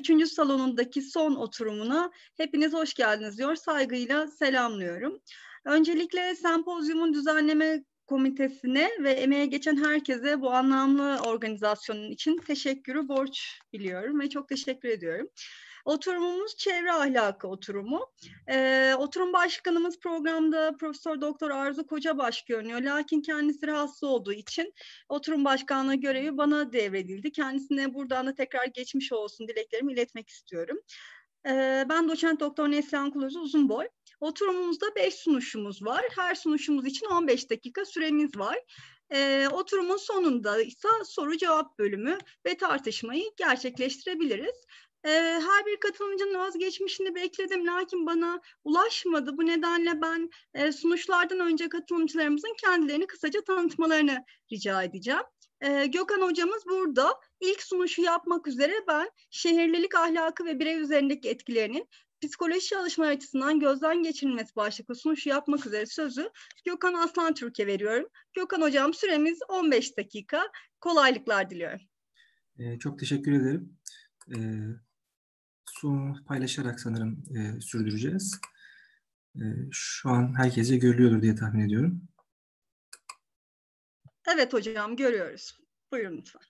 3. salonundaki son oturumuna hepiniz hoş geldiniz diyor. Saygıyla selamlıyorum. Öncelikle sempozyumun düzenleme komitesine ve emeğe geçen herkese bu anlamlı organizasyonun için teşekkürü borç biliyorum ve çok teşekkür ediyorum. Oturumumuz çevre ahlakı oturumu. Oturum başkanımız programda Profesör Doktor Arzu Kocabaş görünüyor. Lakin kendisi rahatsız olduğu için oturum başkanlığı görevi bana devredildi. Kendisine buradan da tekrar geçmiş olsun dileklerimi iletmek istiyorum. Ben doçent doktor Neslihan Kulöz Uzunboy. Oturumumuzda 5 sunuşumuz var. Her sunuşumuz için 15 dakika süremiz var. Oturumun sonunda ise soru cevap bölümü ve tartışmayı gerçekleştirebiliriz. Her bir katılımcının vazgeçmişini bekledim lakin bana ulaşmadı. Bu nedenle ben sunuşlardan önce katılımcılarımızın kendilerini kısaca tanıtmalarını rica edeceğim. Gökhan hocamız burada. İlk sunuşu yapmak üzere ben şehirlilik ahlakı ve birey üzerindeki etkilerinin psikoloji çalışmaları açısından gözden geçirilmesi başlıklı sunuşu yapmak üzere sözü Gökhan Aslantürk'e veriyorum. Gökhan hocam süremiz 15 dakika. Kolaylıklar diliyorum. Çok teşekkür ederim. Sunumu paylaşarak sanırım sürdüreceğiz. Şu an herkese görülüyordur diye tahmin ediyorum. Evet hocam görüyoruz. Buyurun lütfen.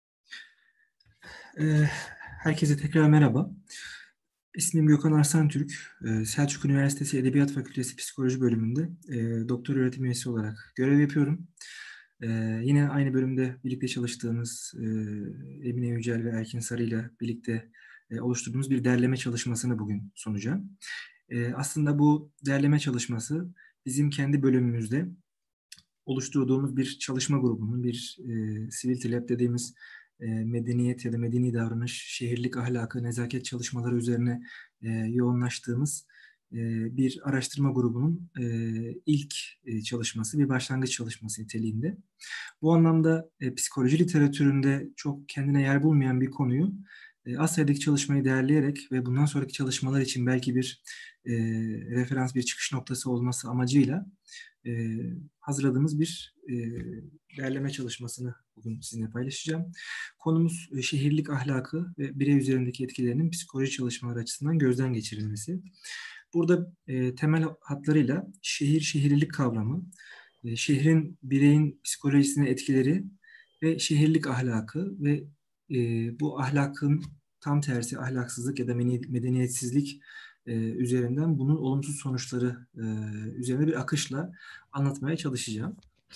Herkese tekrar merhaba. İsmim Gökhan Arslan-Türk. Selçuk Üniversitesi Edebiyat Fakültesi Psikoloji bölümünde doktor öğretim üyesi olarak görev yapıyorum. Yine aynı bölümde birlikte çalıştığımız Emine Yücel ve Erkin Sarı ile birlikte oluşturduğumuz bir derleme çalışmasını bugün sunacağım. Aslında bu derleme çalışması bizim kendi bölümümüzde oluşturduğumuz bir çalışma grubunun, bir Civility Lab dediğimiz medeniyet ya da medeni davranış, şehirlik ahlakı, nezaket çalışmaları üzerine yoğunlaştığımız bir araştırma grubunun ilk çalışması, bir başlangıç çalışması niteliğinde. Bu anlamda psikoloji literatüründe çok kendine yer bulmayan bir konuyu Asya'daki çalışmayı değerleyerek ve bundan sonraki çalışmalar için belki bir referans, bir çıkış noktası olması amacıyla hazırladığımız bir derleme çalışmasını bugün sizinle paylaşacağım. Konumuz şehirlik ahlakı ve birey üzerindeki etkilerinin psikoloji çalışmaları açısından gözden geçirilmesi. Burada temel hatlarıyla şehirlilik kavramı, şehrin bireyin psikolojisine etkileri ve şehirlik ahlakı ve bu ahlakın tam tersi ahlaksızlık ya da medeniyetsizlik üzerinden bunun olumsuz sonuçları üzerine bir akışla anlatmaya çalışacağım.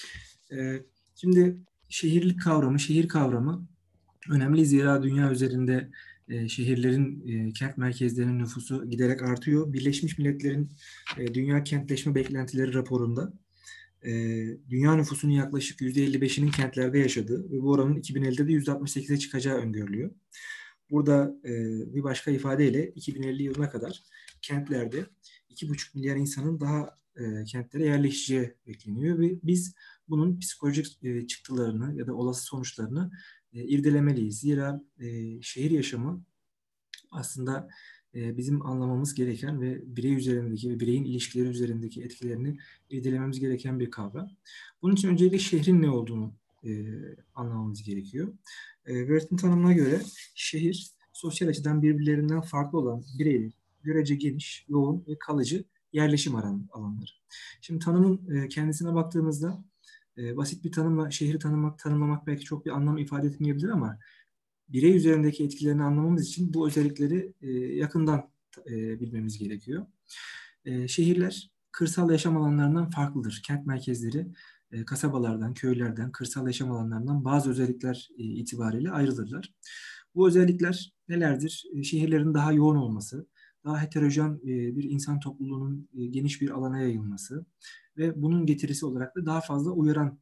Şimdi şehirlik kavramı, şehir kavramı önemli zira dünya üzerinde şehirlerin, kent merkezlerinin nüfusu giderek artıyor. Birleşmiş Milletler'in Dünya Kentleşme Beklentileri raporunda dünya nüfusunun yaklaşık %55'inin kentlerde yaşadığı ve bu oranın 2050'de de %68'e çıkacağı öngörülüyor. Burada bir başka ifadeyle 2050 yılına kadar kentlerde 2,5 milyar insanın daha kentlere yerleşeceği bekleniyor ve biz bunun psikolojik çıktılarını ya da olası sonuçlarını irdelemeliyiz. Zira şehir yaşamı aslında bizim anlamamız gereken ve birey üzerindeki ve bireyin ilişkileri üzerindeki etkilerini irdelememiz gereken bir kavram. Bunun için öncelikle şehrin ne olduğunu anlamamız gerekiyor. Werth'in tanımına göre şehir, sosyal açıdan birbirlerinden farklı olan bireylerin görece geniş, yoğun ve kalıcı yerleşim alanları. Şimdi tanımın kendisine baktığımızda basit bir tanımla şehri tanımlamak belki çok bir anlam ifade etmeyebilir ama birey üzerindeki etkilerini anlamamız için bu özellikleri yakından bilmemiz gerekiyor. Şehirler kırsal yaşam alanlarından farklıdır. Kent merkezleri kasabalardan, köylerden, kırsal yaşam alanlarından bazı özellikler itibariyle ayrılırlar. Bu özellikler nelerdir? Şehirlerin daha yoğun olması, daha heterojen bir insan topluluğunun geniş bir alana yayılması ve bunun getirisi olarak da daha fazla uyaran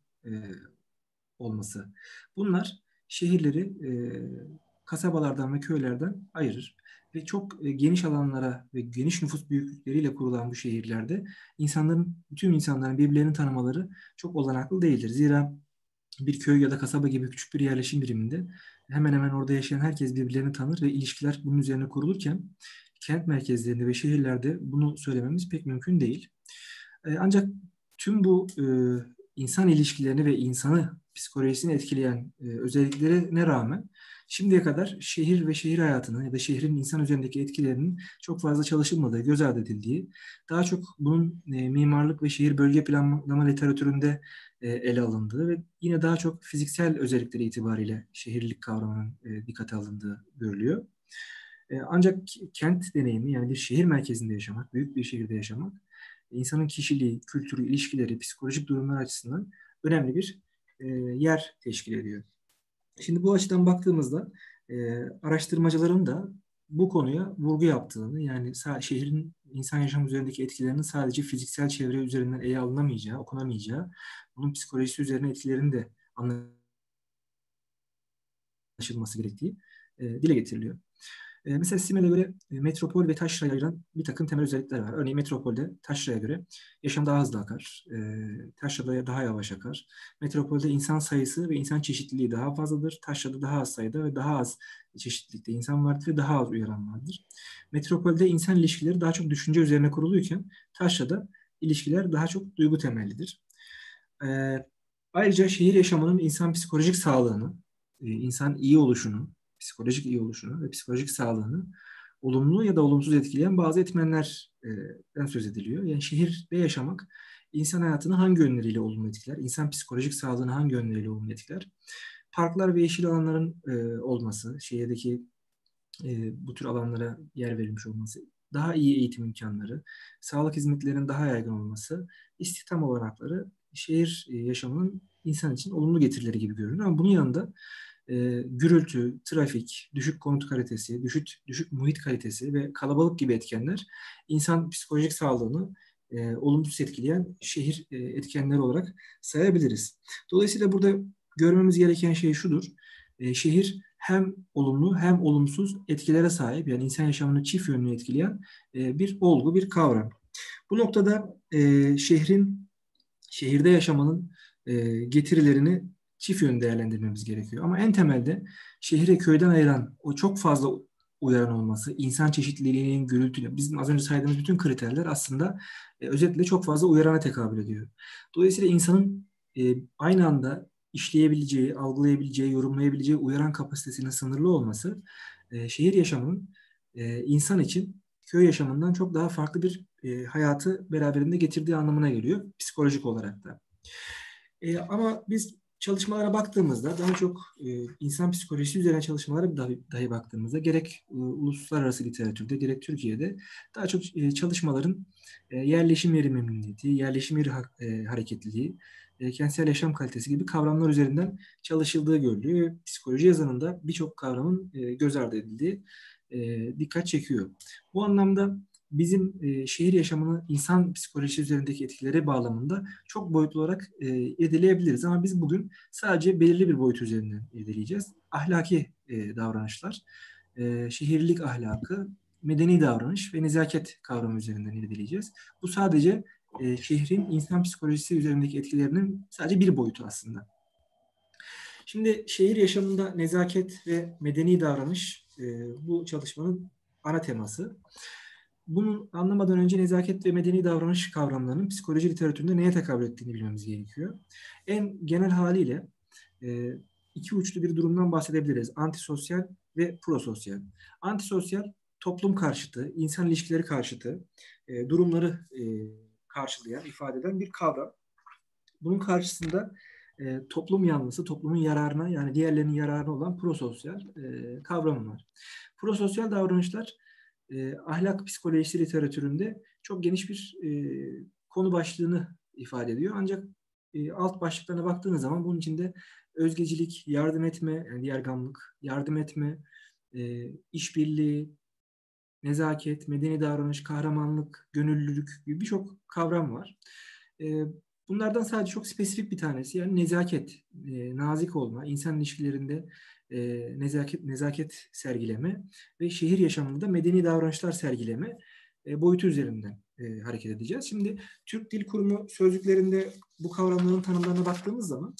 olması. Bunlar şehirleri kasabalardan ve köylerden ayırır. Ve çok geniş alanlara ve geniş nüfus büyüklükleriyle kurulan bu şehirlerde bütün insanların birbirlerini tanımaları çok olanaklı değildir. Zira bir köy ya da kasaba gibi küçük bir yerleşim biriminde hemen hemen orada yaşayan herkes birbirlerini tanır ve ilişkiler bunun üzerine kurulurken kent merkezlerinde ve şehirlerde bunu söylememiz pek mümkün değil. Ancak tüm bu insan ilişkilerini ve insanı psikolojisini etkileyen özelliklerine rağmen şimdiye kadar şehir ve şehir hayatını ya da şehrin insan üzerindeki etkilerinin çok fazla çalışılmadığı, göz ardı edildiği, daha çok bunun mimarlık ve şehir bölge planlama literatüründe ele alındığı ve yine daha çok fiziksel özellikleri itibariyle şehirlilik kavramının dikkate alındığı görülüyor. Ancak kent deneyimi, yani bir şehir merkezinde yaşamak, büyük bir şehirde yaşamak, insanın kişiliği, kültürü, ilişkileri, psikolojik durumlar açısından önemli bir yer teşkil ediyor. Şimdi bu açıdan baktığımızda araştırmacıların da bu konuya vurgu yaptığını, yani şehrin insan yaşamı üzerindeki etkilerinin sadece fiziksel çevre üzerinden ele alınamayacağı, okunamayacağı, bunun psikolojisi üzerine etkilerinin de anlaşılması gerektiği dile getiriliyor. Mesela Simel'e göre metropol ve taşrayı ayıran bir takım temel özellikler var. Örneğin metropolde taşraya göre yaşam daha hızlı akar, taşrada daha yavaş akar. Metropolde insan sayısı ve insan çeşitliliği daha fazladır. Taşrada daha az sayıda ve daha az çeşitlilikte insan vardır ve daha az uyaran vardır. Metropolde insan ilişkileri daha çok düşünce üzerine kuruluyken taşrada ilişkiler daha çok duygu temellidir. Ayrıca şehir yaşamının insan psikolojik sağlığını, insan iyi oluşunu, psikolojik iyi oluşunu ve psikolojik sağlığını olumlu ya da olumsuz etkileyen bazı etmenlerden söz ediliyor. Yani şehirde yaşamak insan hayatını hangi yönleriyle olumlu etkiler? İnsan psikolojik sağlığını hangi yönleriyle olumlu etkiler? Parklar ve yeşil alanların olması, şehirdeki bu tür alanlara yer verilmiş olması, daha iyi eğitim imkanları, sağlık hizmetlerinin daha yaygın olması, istihdam olanakları şehir yaşamının insan için olumlu getirileri gibi görünüyor. Ama bunun yanında gürültü, trafik, düşük konut kalitesi, düşük muhit kalitesi ve kalabalık gibi etkenler insan psikolojik sağlığını olumsuz etkileyen şehir etkenleri olarak sayabiliriz. Dolayısıyla burada görmemiz gereken şey şudur. Şehir hem olumlu hem olumsuz etkilere sahip, yani insan yaşamını çift yönlü etkileyen bir olgu, bir kavram. Bu noktada şehirde yaşamanın getirilerini çift yönlü değerlendirmemiz gerekiyor. Ama en temelde şehri köyden ayıran o çok fazla uyaran olması, insan çeşitliliğinin, gürültünün, bizim az önce saydığımız bütün kriterler aslında özetle çok fazla uyarana tekabül ediyor. Dolayısıyla insanın aynı anda işleyebileceği, algılayabileceği, yorumlayabileceği uyaran kapasitesinin sınırlı olması şehir yaşamının insan için köy yaşamından çok daha farklı bir hayatı beraberinde getirdiği anlamına geliyor psikolojik olarak da. Ama biz çalışmalara baktığımızda daha çok insan psikolojisi üzerine çalışmalara dahi baktığımızda gerek uluslararası literatürde gerek Türkiye'de daha çok çalışmaların yerleşim yeri memnuniyeti, yerleşim yeri hareketliliği, kentsel yaşam kalitesi gibi kavramlar üzerinden çalışıldığı görülüyor. Psikoloji yazınında birçok kavramın göz ardı edildiği dikkat çekiyor. Bu anlamda bizim şehir yaşamını insan psikolojisi üzerindeki etkileri bağlamında çok boyutlu olarak irdeleyebiliriz. Ama biz bugün sadece belirli bir boyut üzerinden irdeleyeceğiz. Ahlaki davranışlar, şehirlilik ahlakı, medeni davranış ve nezaket kavramı üzerinden irdeleyeceğiz. Bu sadece şehrin insan psikolojisi üzerindeki etkilerinin sadece bir boyutu aslında. Şimdi şehir yaşamında nezaket ve medeni davranış bu çalışmanın ana teması. Bunu anlamadan önce nezaket ve medeni davranış kavramlarının psikoloji literatüründe neye tekabül ettiğini bilmemiz gerekiyor. En genel haliyle iki uçlu bir durumdan bahsedebiliriz. Antisosyal ve prososyal. Antisosyal, toplum karşıtı, insan ilişkileri karşıtı durumları karşılayan, ifade eden bir kavram. Bunun karşısında toplum yanlısı, toplumun yararına, yani diğerlerinin yararına olan prososyal kavramı var. Prososyal davranışlar ahlak psikolojisi literatüründe çok geniş bir konu başlığını ifade ediyor. Ancak alt başlıklarına baktığınız zaman bunun içinde özgecilik, yardım etme, yani diğergamlık, yardım etme, işbirliği, nezaket, medeni davranış, kahramanlık, gönüllülük gibi birçok kavram var. Bunlardan sadece çok spesifik bir tanesi, yani nezaket, nazik olma, insan ilişkilerinde nezaket sergileme ve şehir yaşamında medeni davranışlar sergileme boyutu üzerinden hareket edeceğiz. Şimdi Türk Dil Kurumu sözlüklerinde bu kavramların tanımlarına baktığımız zaman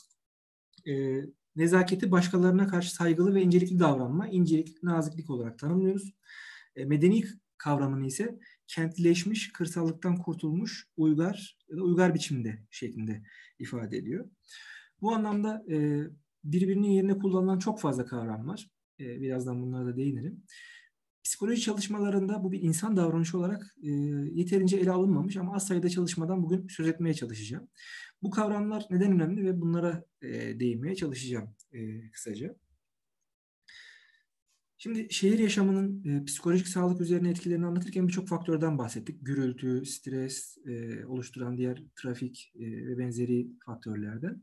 nezaketi başkalarına karşı saygılı ve incelikli davranma, incelik, naziklik olarak tanımlıyoruz. Medeni kavramını ise kentleşmiş, kırsallıktan kurtulmuş, uygar ya da uygar biçimde şeklinde ifade ediyor. Bu anlamda birbirinin yerine kullanılan çok fazla kavram var. Birazdan bunlara da değinirim. Psikoloji çalışmalarında bu bir insan davranışı olarak yeterince ele alınmamış ama az sayıda çalışmadan bugün söz etmeye çalışacağım. Bu kavramlar neden önemli ve bunlara değinmeye çalışacağım kısaca. Şimdi şehir yaşamının psikolojik sağlık üzerine etkilerini anlatırken birçok faktörden bahsettik. Gürültü, stres oluşturan diğer trafik ve benzeri faktörlerden.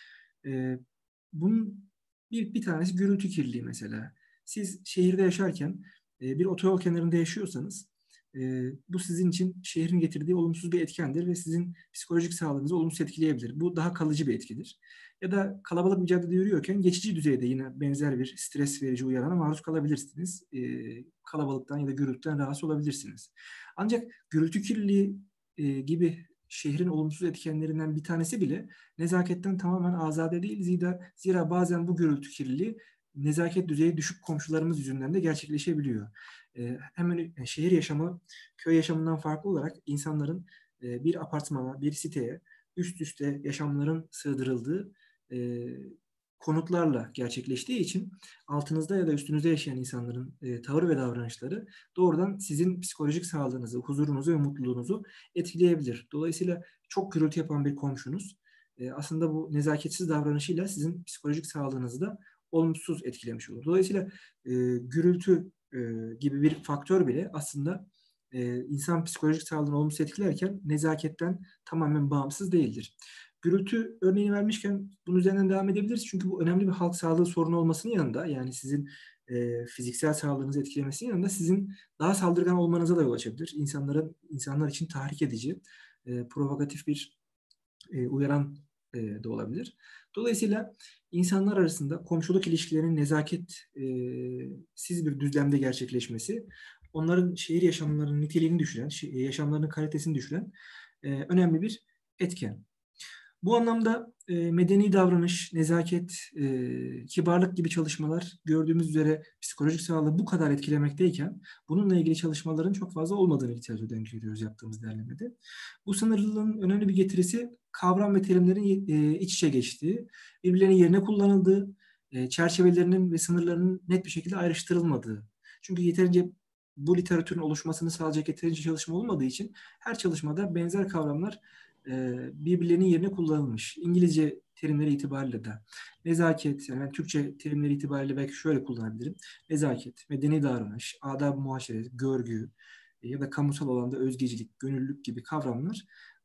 Bunun bir tanesi gürültü kirliliği mesela. Siz şehirde yaşarken bir otoyol kenarında yaşıyorsanız bu sizin için şehrin getirdiği olumsuz bir etkendir ve sizin psikolojik sağlığınızı olumsuz etkileyebilir. Bu daha kalıcı bir etkidir. Ya da kalabalık bir caddede yürüyorken geçici düzeyde yine benzer bir stres verici uyarana maruz kalabilirsiniz. Kalabalıktan ya da gürültüden rahatsız olabilirsiniz. Ancak gürültü kirliliği gibi şehrin olumsuz etkenlerinden bir tanesi bile nezaketten tamamen azade değil. Zira bazen bu gürültü kirliliği nezaket düzeyi düşük komşularımız yüzünden de gerçekleşebiliyor. Hemen şehir yaşamı köy yaşamından farklı olarak insanların bir apartmana, bir siteye üst üste yaşamların sığdırıldığı konutlarla gerçekleştiği için altınızda ya da üstünüzde yaşayan insanların tavır ve davranışları doğrudan sizin psikolojik sağlığınızı, huzurunuzu ve mutluluğunuzu etkileyebilir. Dolayısıyla çok gürültü yapan bir komşunuz aslında bu nezaketsiz davranışıyla sizin psikolojik sağlığınızı da olumsuz etkilemiş olur. Dolayısıyla gürültü gibi bir faktör bile aslında insan psikolojik sağlığını olumsuz etkilerken nezaketten tamamen bağımsız değildir. Gürültü örneğini vermişken bunun üzerinden devam edebiliriz. Çünkü bu önemli bir halk sağlığı sorunu olmasının yanında, yani sizin fiziksel sağlığınızı etkilemesinin yanında sizin daha saldırgan olmanıza da yol açabilir. İnsanlar için tahrik edici, provokatif bir uyaran da olabilir. Dolayısıyla insanlar arasında komşuluk ilişkilerinin nezaketsiz bir düzlemde gerçekleşmesi, onların şehir yaşamlarının niteliğini düşüren, yaşamlarının kalitesini düşüren önemli bir etken. Bu anlamda medeni davranış, nezaket, kibarlık gibi çalışmalar gördüğümüz üzere psikolojik sağlığı bu kadar etkilemekteyken bununla ilgili çalışmaların çok fazla olmadığını literatürden görüyoruz yaptığımız derlemede. Bu sınırlılığın önemli bir getirisi kavram ve terimlerin iç içe geçtiği, birbirlerinin yerine kullanıldığı, çerçevelerinin ve sınırlarının net bir şekilde ayrıştırılmadığı. Çünkü yeterince bu literatürün oluşmasını sağlayacak yeterince çalışma olmadığı için her çalışmada benzer kavramlar birbirlerinin yerine kullanılmış. İngilizce terimleri itibariyle de nezaket, yani Türkçe terimleri itibariyle belki şöyle kullanabilirim. Nezaket, medeni davranış, adab-ı muaşeret, görgü ya da kamusal alanda özgecilik, gönüllülük gibi kavramlar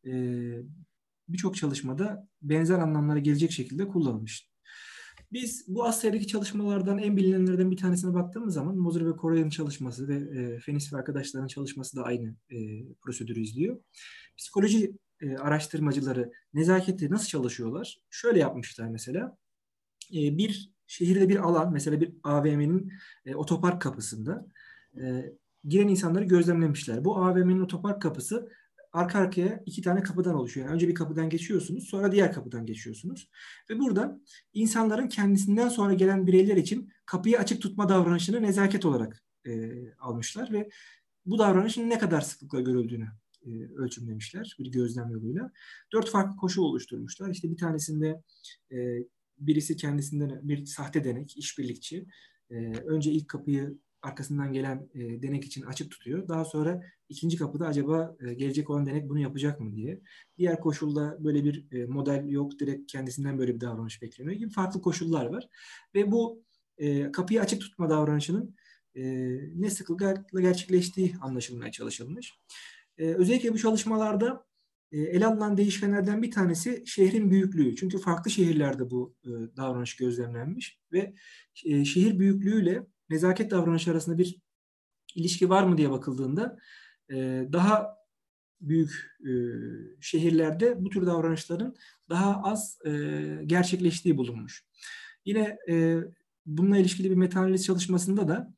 birçok çalışmada benzer anlamlara gelecek şekilde kullanılmış. Biz bu Asya'daki çalışmalardan en bilinenlerden bir tanesine baktığımız zaman Moser ve Correll'in çalışması ve Fenis ve arkadaşlarının çalışması da aynı prosedürü izliyor. Psikoloji araştırmacıları nezaketi nasıl çalışıyorlar? Şöyle yapmışlar mesela. Bir şehirde bir alan, mesela bir AVM'nin otopark kapısında giren insanları gözlemlemişler. Bu AVM'nin otopark kapısı arka arkaya 2 tane kapıdan oluşuyor. Yani önce bir kapıdan geçiyorsunuz, sonra diğer kapıdan geçiyorsunuz. Ve burada insanların kendisinden sonra gelen bireyler için kapıyı açık tutma davranışını nezaket olarak almışlar ve bu davranışın ne kadar sıklıkla görüldüğünü ölçümlemişler bir gözlem yoluyla. 4 farklı koşul oluşturmuşlar. İşte bir tanesinde birisi kendisinden bir sahte denek, işbirlikçi. Önce ilk kapıyı arkasından gelen denek için açık tutuyor. Daha sonra ikinci kapıda acaba gelecek olan denek bunu yapacak mı diye. Diğer koşulda böyle bir model yok. Direkt kendisinden böyle bir davranış bekleniyor gibi farklı koşullar var. Ve bu kapıyı açık tutma davranışının ne sıklıkla gerçekleştiği anlaşılmaya çalışılmış. Özellikle bu çalışmalarda ele alınan değişkenlerden bir tanesi şehrin büyüklüğü. Çünkü farklı şehirlerde bu davranış gözlemlenmiş ve şehir büyüklüğüyle nezaket davranışı arasında bir ilişki var mı diye bakıldığında daha büyük şehirlerde bu tür davranışların daha az gerçekleştiği bulunmuş. Yine bununla ilişkili bir meta-analiz çalışmasında da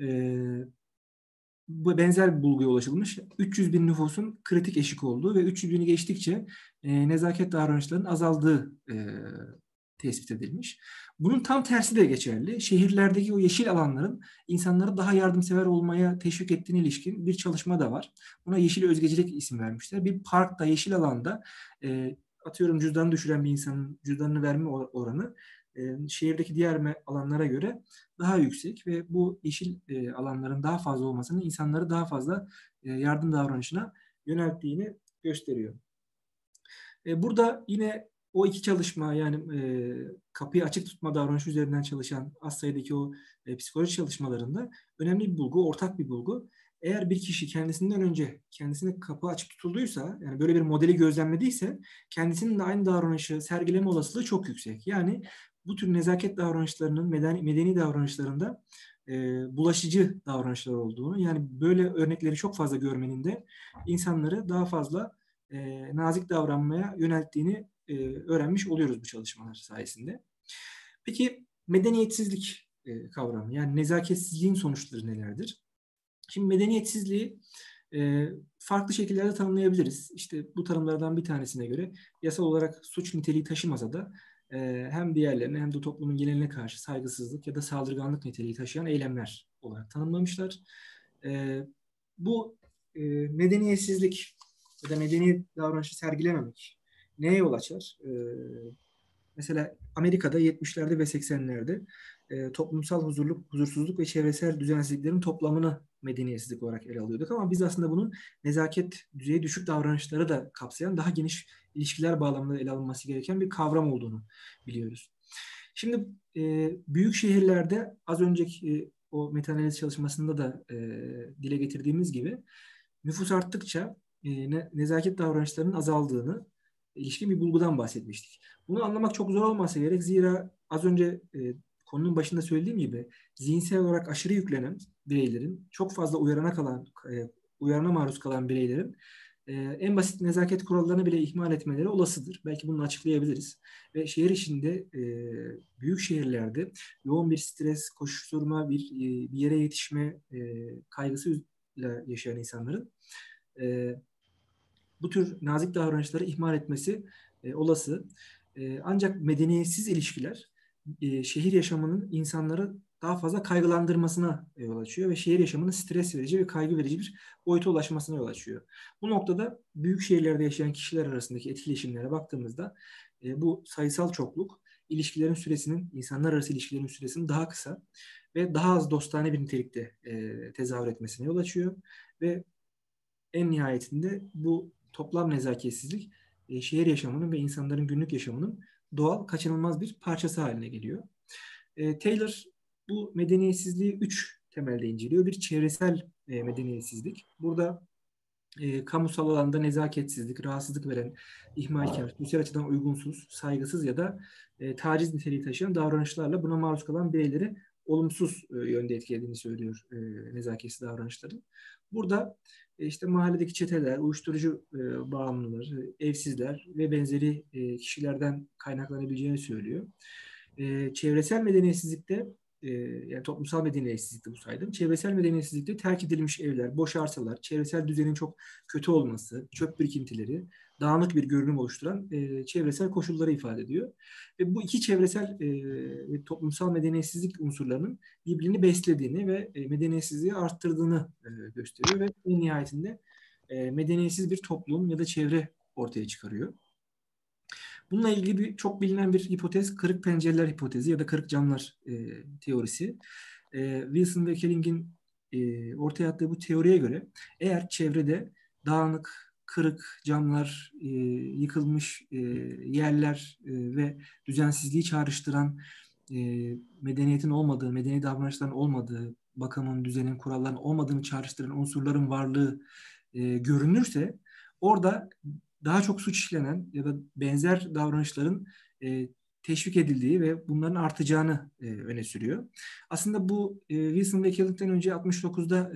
bu benzer bir bulguya ulaşılmış. 300 bin nüfusun kritik eşik olduğu ve 300 bini geçtikçe nezaket davranışlarının azaldığı tespit edilmiş. Bunun tam tersi de geçerli. Şehirlerdeki o yeşil alanların insanları daha yardımsever olmaya teşvik ettiğine ilişkin bir çalışma da var. Buna yeşil özgecilik isim vermişler. Bir parkta, yeşil alanda atıyorum cüzdanı düşüren bir insanın cüzdanını verme oranı şehirdeki diğer alanlara göre daha yüksek ve bu yeşil alanların daha fazla olmasının insanları daha fazla yardım davranışına yönelttiğini gösteriyor. Burada yine o iki çalışma, yani kapıyı açık tutma davranışı üzerinden çalışan az sayıdaki o psikoloji çalışmalarında önemli bir bulgu, ortak bir bulgu. Eğer bir kişi kendisinden önce kendisine kapı açık tutulduysa, yani böyle bir modeli gözlemlediyse, kendisinin de aynı davranışı sergileme olasılığı çok yüksek. Yani bu tür nezaket davranışlarının medeni davranışlarında bulaşıcı davranışlar olduğunu, yani böyle örnekleri çok fazla görmenin de insanları daha fazla nazik davranmaya yönelttiğini öğrenmiş oluyoruz bu çalışmalar sayesinde. Peki medeniyetsizlik kavramı, yani nezaketsizliğin sonuçları nelerdir? Şimdi medeniyetsizliği farklı şekillerde tanımlayabiliriz. İşte bu tanımlardan bir tanesine göre yasal olarak suç niteliği taşımasa da hem diğerlerine hem de toplumun geneline karşı saygısızlık ya da saldırganlık niteliği taşıyan eylemler olarak tanımlamışlar. Bu medeniyetsizlik ya da medeni davranışı sergilememek neye yol açar? Mesela Amerika'da 70'lerde ve 80'lerde toplumsal huzursuzluk ve çevresel düzensizliklerin toplamını medeniyetsizlik olarak ele alıyorduk. Ama biz aslında bunun nezaket düzeyi düşük davranışları da kapsayan daha geniş ilişkiler bağlamında ele alınması gereken bir kavram olduğunu biliyoruz. Şimdi büyük şehirlerde az önceki o metaanaliz çalışmasında da dile getirdiğimiz gibi nüfus arttıkça nezaket davranışlarının azaldığını ilişkin bir bulgudan bahsetmiştik. Bunu anlamak çok zor olmasa gerek. Zira az önce konunun başında söylediğim gibi zihinsel olarak aşırı yüklenen bireylerin, çok fazla uyarana maruz kalan bireylerin en basit nezaket kurallarını bile ihmal etmeleri olasıdır. Belki bunu açıklayabiliriz. Ve şehir içinde, büyük şehirlerde yoğun bir stres, koşuşturma, bir yere yetişme kaygısıyla yaşayan insanların bu tür nazik davranışları ihmal etmesi olası. Ancak medeniyetsiz ilişkiler şehir yaşamının insanları daha fazla kaygılandırmasına yol açıyor ve şehir yaşamının stres verici ve kaygı verici bir boyuta ulaşmasına yol açıyor. Bu noktada büyük şehirlerde yaşayan kişiler arasındaki etkileşimlere baktığımızda bu sayısal çokluk insanlar arası ilişkilerin süresinin daha kısa ve daha az dostane bir nitelikte tezahür etmesine yol açıyor ve en nihayetinde bu toplam nezaketsizlik şehir yaşamının ve insanların günlük yaşamının doğal, kaçınılmaz bir parçası haline geliyor. Taylor bu medeniyetsizliği 3 temelde inceliyor. Bir çevresel medeniyetsizlik. Burada kamusal alanda nezaketsizlik, rahatsızlık veren, ihmalkar, sosyal açıdan uygunsuz, saygısız ya da taciz niteliği taşıyan davranışlarla buna maruz kalan bireyleri olumsuz yönde etkilediğini söylüyor nezaketsiz davranışların. Burada işte mahalledeki çeteler, uyuşturucu bağımlılar, evsizler ve benzeri kişilerden kaynaklanabileceğini söylüyor. Çevresel medeniyetsizlikte, yani toplumsal medeniyetsizlikte bu saydım. Çevresel medeniyetsizlikte terk edilmiş evler, boş arsalar, çevresel düzenin çok kötü olması, çöp birikintileri, dağınık bir görünüm oluşturan çevresel koşulları ifade ediyor. Ve bu iki çevresel ve toplumsal medeniyetsizlik unsurlarının birbirini beslediğini ve medeniyetsizliği arttırdığını gösteriyor ve en nihayetinde medeniyetsiz bir toplum ya da çevre ortaya çıkarıyor. Bununla ilgili çok bilinen bir hipotez kırık pencereler hipotezi ya da kırık camlar teorisi. Wilson ve Kelling'in ortaya attığı bu teoriye göre eğer çevrede dağınık, kırık camlar, yıkılmış yerler ve düzensizliği çağrıştıran medeniyetin olmadığı, medeni davranışların olmadığı, bakımın, düzenin, kuralların olmadığını çağrıştıran unsurların varlığı görünürse orada daha çok suç işlenen ya da benzer davranışların teşvik edildiği ve bunların artacağını öne sürüyor. Aslında bu Wilson ve Kelling'den önce 69'da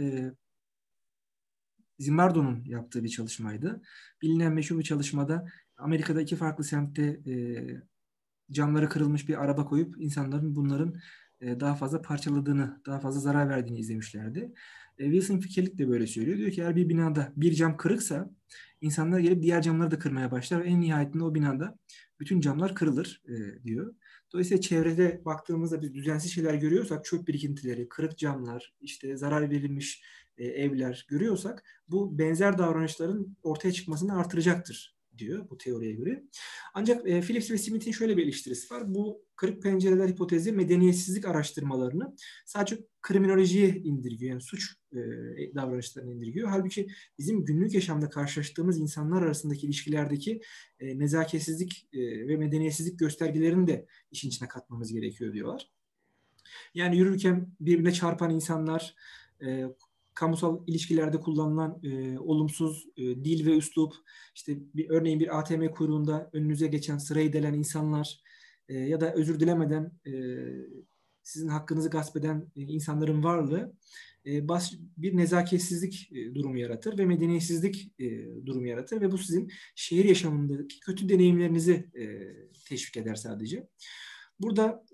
Zimbardo'nun yaptığı bir çalışmaydı. Bilinen meşhur bir çalışmada Amerika'da iki farklı semtte camları kırılmış bir araba koyup insanların bunların daha fazla parçaladığını, daha fazla zarar verdiğini izlemişlerdi. Wilson Kelly de böyle söylüyor. Diyor ki eğer bir binada bir cam kırıksa insanlar gelip diğer camları da kırmaya başlar ve en nihayetinde o binada bütün camlar kırılır diyor. Dolayısıyla çevrede baktığımızda biz düzensiz şeyler görüyorsak, çöp birikintileri, kırık camlar, işte zarar verilmiş evler görüyorsak, bu benzer davranışların ortaya çıkmasını artıracaktır diyor bu teoriye göre. Ancak Phillips ve Smith'in şöyle bir eleştirisi var. Bu kırık pencereler hipotezi medeniyetsizlik araştırmalarını sadece kriminolojiye indirgiyor. Yani suç davranışlarını indirgiyor. Halbuki bizim günlük yaşamda karşılaştığımız insanlar arasındaki ilişkilerdeki nezaketsizlik ve medeniyetsizlik göstergelerini de işin içine katmamız gerekiyor diyorlar. Yani yürürken birbirine çarpan insanlar, kamusal ilişkilerde kullanılan olumsuz dil ve üslup, işte örneğin bir ATM kuyruğunda önünüze geçen, sırayı delen insanlar ya da özür dilemeden sizin hakkınızı gasp eden insanların varlığı bir nezaketsizlik durumu yaratır ve medeniyetsizlik durumu yaratır ve bu sizin şehir yaşamındaki kötü deneyimlerinizi teşvik eder sadece. Burada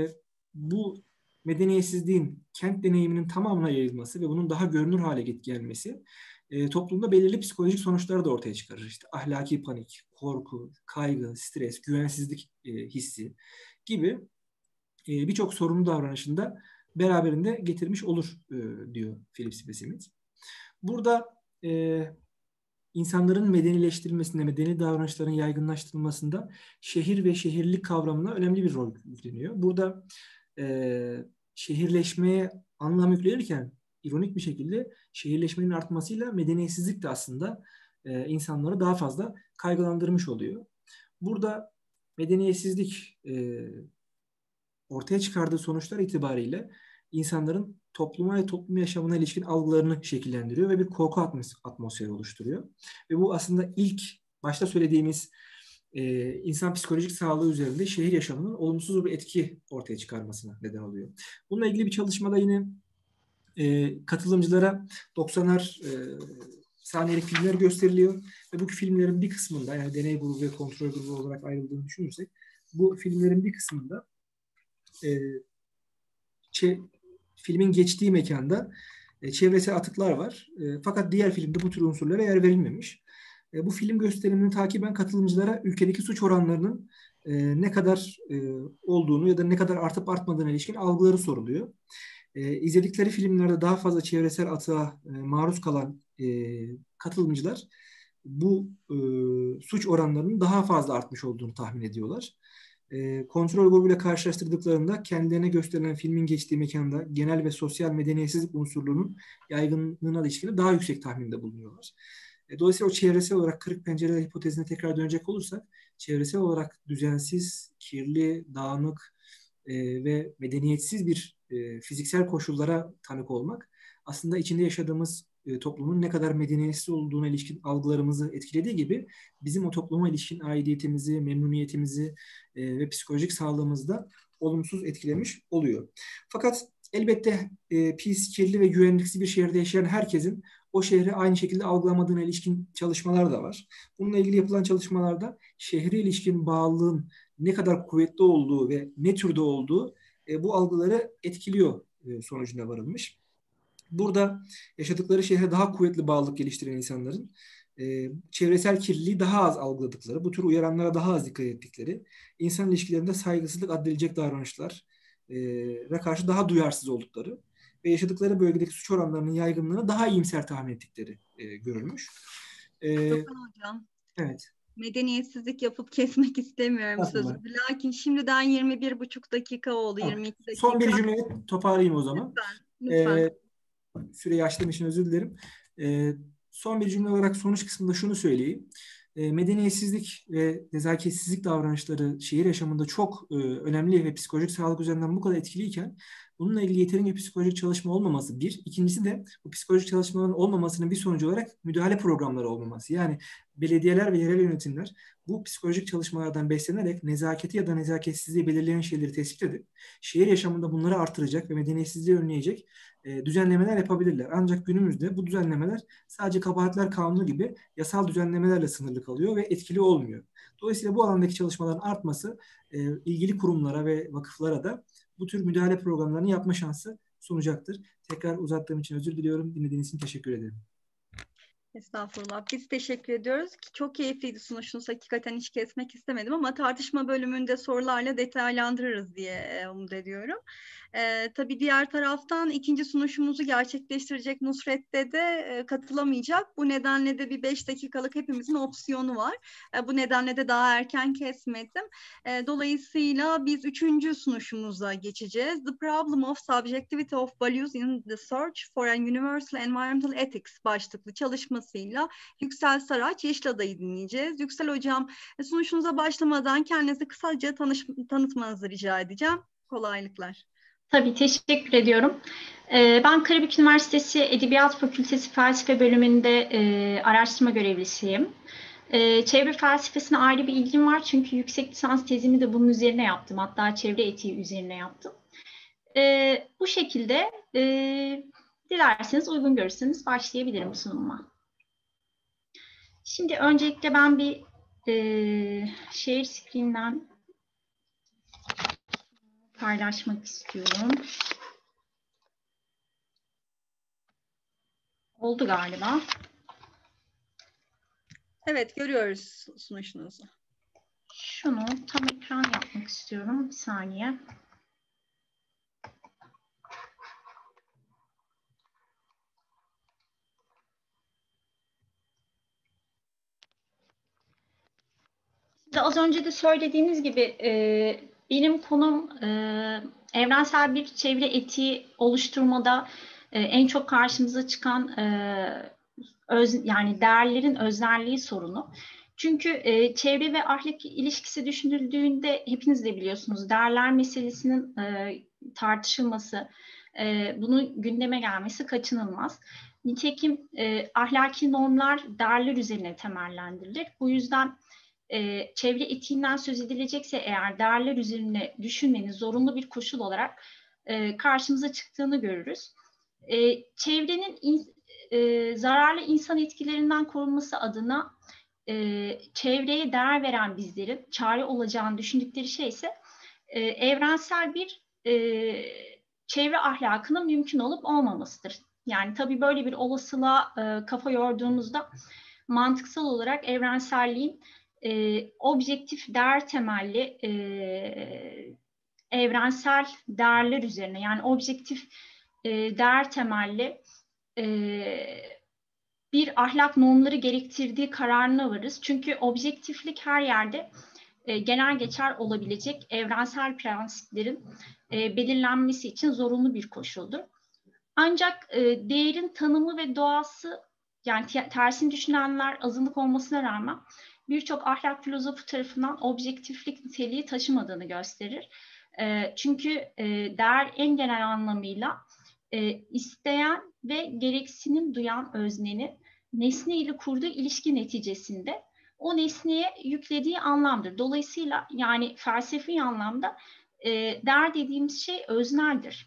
bu medeniyetsizliğin kent deneyiminin tamamına yayılması ve bunun daha görünür hale gelmesi toplumda belirli psikolojik sonuçları da ortaya çıkarır. İşte ahlaki panik, korku, kaygı, stres, güvensizlik hissi gibi birçok sorunlu davranışında beraberinde getirmiş olur diyor Phillips ve Smith. Burada insanların medenileştirilmesinde, medeni davranışların yaygınlaştırılmasında şehir ve şehirlilik kavramına önemli bir rol yükleniyor. Burada şehirleşmeye anlam yüklenirken ironik bir şekilde şehirleşmenin artmasıyla medeniyetsizlik de aslında insanları daha fazla kaygılandırmış oluyor. Burada medeniyetsizlik ortaya çıkardığı sonuçlar itibariyle insanların topluma ve toplum yaşamına ilişkin algılarını şekillendiriyor ve bir korku atmosferi oluşturuyor. Ve bu aslında ilk başta söylediğimiz insan psikolojik sağlığı üzerinde şehir yaşamının olumsuz bir etki ortaya çıkarmasına neden oluyor. Bununla ilgili bir çalışmada yine katılımcılara 90'ar saniyelik filmler gösteriliyor ve bu filmlerin bir kısmında, yani deney grubu ve kontrol grubu olarak ayrıldığını düşünürsek, bu filmlerin bir kısmında filmin geçtiği mekanda çevresel atıklar var. Fakat diğer filmde bu tür unsurlara yer verilmemiş. Bu film gösterimini takiben katılımcılara ülkedeki suç oranlarının ne kadar olduğunu ya da ne kadar artıp artmadığına ilişkin algıları soruluyor. İzledikleri filmlerde daha fazla çevresel atığa maruz kalan katılımcılar bu suç oranlarının daha fazla artmış olduğunu tahmin ediyorlar. Kontrol grubuyla karşılaştırdıklarında kendilerine gösterilen filmin geçtiği mekanda genel ve sosyal medeniyetsizlik unsurlarının yaygınlığına ilişkin daha yüksek tahminde bulunuyorlar. Dolayısıyla o çevresel olarak kırık pencereler hipotezine tekrar dönecek olursak, çevresel olarak düzensiz, kirli, dağınık ve medeniyetsiz bir fiziksel koşullara tanık olmak aslında içinde yaşadığımız toplumun ne kadar medeniyetsiz olduğuna ilişkin algılarımızı etkilediği gibi bizim o topluma ilişkin aidiyetimizi, memnuniyetimizi ve psikolojik sağlığımızda olumsuz etkilemiş oluyor. Fakat elbette pis, kirli ve güvenliksiz bir şehirde yaşayan herkesin o şehri aynı şekilde algılamadığına ilişkin çalışmalar da var. Bununla ilgili yapılan çalışmalarda şehre ilişkin bağlılığın ne kadar kuvvetli olduğu ve ne türde olduğu bu algıları etkiliyor sonucuna varılmış. Burada yaşadıkları şehre daha kuvvetli bağlılık geliştiren insanların çevresel kirliliği daha az algıladıkları, bu tür uyaranlara daha az dikkat ettikleri, insan ilişkilerinde saygısızlık addedilecek davranışlar ve karşı daha duyarsız oldukları ve yaşadıkları bölgedeki suç oranlarının yaygınlığını daha iyimser tahmin ettikleri görülmüş. Gökhan Hocam. Evet. Medeniyetsizlik yapıp kesmek istemiyorum sözü. Lakin şimdiden 21,5 dakika oldu, tamam. 22 dakika. Son bir cümle toparlayayım o zaman. Lütfen. Süreyi açtığım için özür dilerim. Son bir cümle olarak sonuç kısmında şunu söyleyeyim. Medeniyetsizlik ve nezaketsizlik davranışları şehir yaşamında çok önemli ve psikolojik sağlık üzerinden bu kadar etkiliyken bununla ilgili yeterince psikolojik çalışma olmaması bir. İkincisi de bu psikolojik çalışmaların olmamasının bir sonucu olarak müdahale programları olmaması. Yani belediyeler ve yerel yönetimler bu psikolojik çalışmalardan beslenerek nezaketi ya da nezaketsizliği belirleyen şeyleri tespit edip şehir yaşamında bunları artıracak ve medeniyetsizliği önleyecek düzenlemeler yapabilirler. Ancak günümüzde bu düzenlemeler sadece kabahatler kanunu gibi yasal düzenlemelerle sınırlı kalıyor ve etkili olmuyor. Dolayısıyla bu alandaki çalışmaların artması ilgili kurumlara ve vakıflara da bu tür müdahale programlarını yapma şansı sunacaktır. Tekrar uzattığım için özür diliyorum. Dinlediğiniz için teşekkür ederim. Estağfurullah. Biz teşekkür ediyoruz. Çok keyifliydi sunuşunuz. Hakikaten hiç kesmek istemedim ama tartışma bölümünde sorularla detaylandırırız diye umut ediyorum. Tabii diğer taraftan ikinci sunuşumuzu gerçekleştirecek Nusret'te de katılamayacak. Bu nedenle de bir 5 dakikalık hepimizin opsiyonu var. Bu nedenle de daha erken kesmedim. Dolayısıyla biz üçüncü sunuşumuza geçeceğiz. The Problem of Subjectivity of Values in the Search for an Universal Environmental Ethics başlıklı çalışmasıyla Yüksel Saraç Yeşilada'yı dinleyeceğiz. Yüksel Hocam, sunuşunuza başlamadan kendinizi kısaca tanıtmanızı rica edeceğim. Kolaylıklar. Tabii, teşekkür ediyorum. Ben Karabük Üniversitesi Edebiyat Fakültesi Felsefe Bölümünde araştırma görevlisiyim. Çevre felsefesine ayrı bir ilgim var çünkü yüksek lisans tezimi de bunun üzerine yaptım. Hatta çevre etiği üzerine yaptım. Bu şekilde dilerseniz, uygun görürseniz başlayabilirim sunuma. Şimdi öncelikle ben bir share screen'den paylaşmak istiyorum. Oldu galiba. Evet, görüyoruz sunuşunuzu. Şunu tam ekran yapmak istiyorum. Bir saniye. Şimdi az önce de söylediğiniz gibi benim konum evrensel bir çevre etiği oluşturmada en çok karşımıza çıkan yani değerlerin öznelliği sorunu. Çünkü çevre ve ahlak ilişkisi düşünüldüğünde hepiniz de biliyorsunuz değerler meselesinin tartışılması, bunun gündeme gelmesi kaçınılmaz. Nitekim ahlaki normlar değerler üzerine temellendirilir. Bu yüzden çevre etiğinden söz edilecekse eğer değerler üzerine düşünmenin zorunlu bir koşul olarak karşımıza çıktığını görürüz. Çevrenin zararlı insan etkilerinden korunması adına çevreye değer veren bizlerin çare olacağını düşündükleri şey ise evrensel bir çevre ahlakının mümkün olup olmamasıdır. Yani tabii böyle bir olasılığa kafa yorduğumuzda mantıksal olarak evrenselliğin objektif değer temelli evrensel değerler üzerine, yani objektif değer temelli bir ahlak normları gerektirdiği kararına varız. Çünkü objektiflik her yerde genel geçer olabilecek evrensel prensiplerin belirlenmesi için zorunlu bir koşuldur. Ancak değerin tanımı ve doğası, yani tersini düşünenler azınlık olmasına rağmen birçok ahlak filozofu tarafından objektiflik niteliği taşımadığını gösterir. Çünkü değer en genel anlamıyla isteyen ve gereksinim duyan öznenin nesne ile kurduğu ilişki neticesinde o nesneye yüklediği anlamdır. Dolayısıyla yani felsefi anlamda değer dediğimiz şey özneldir.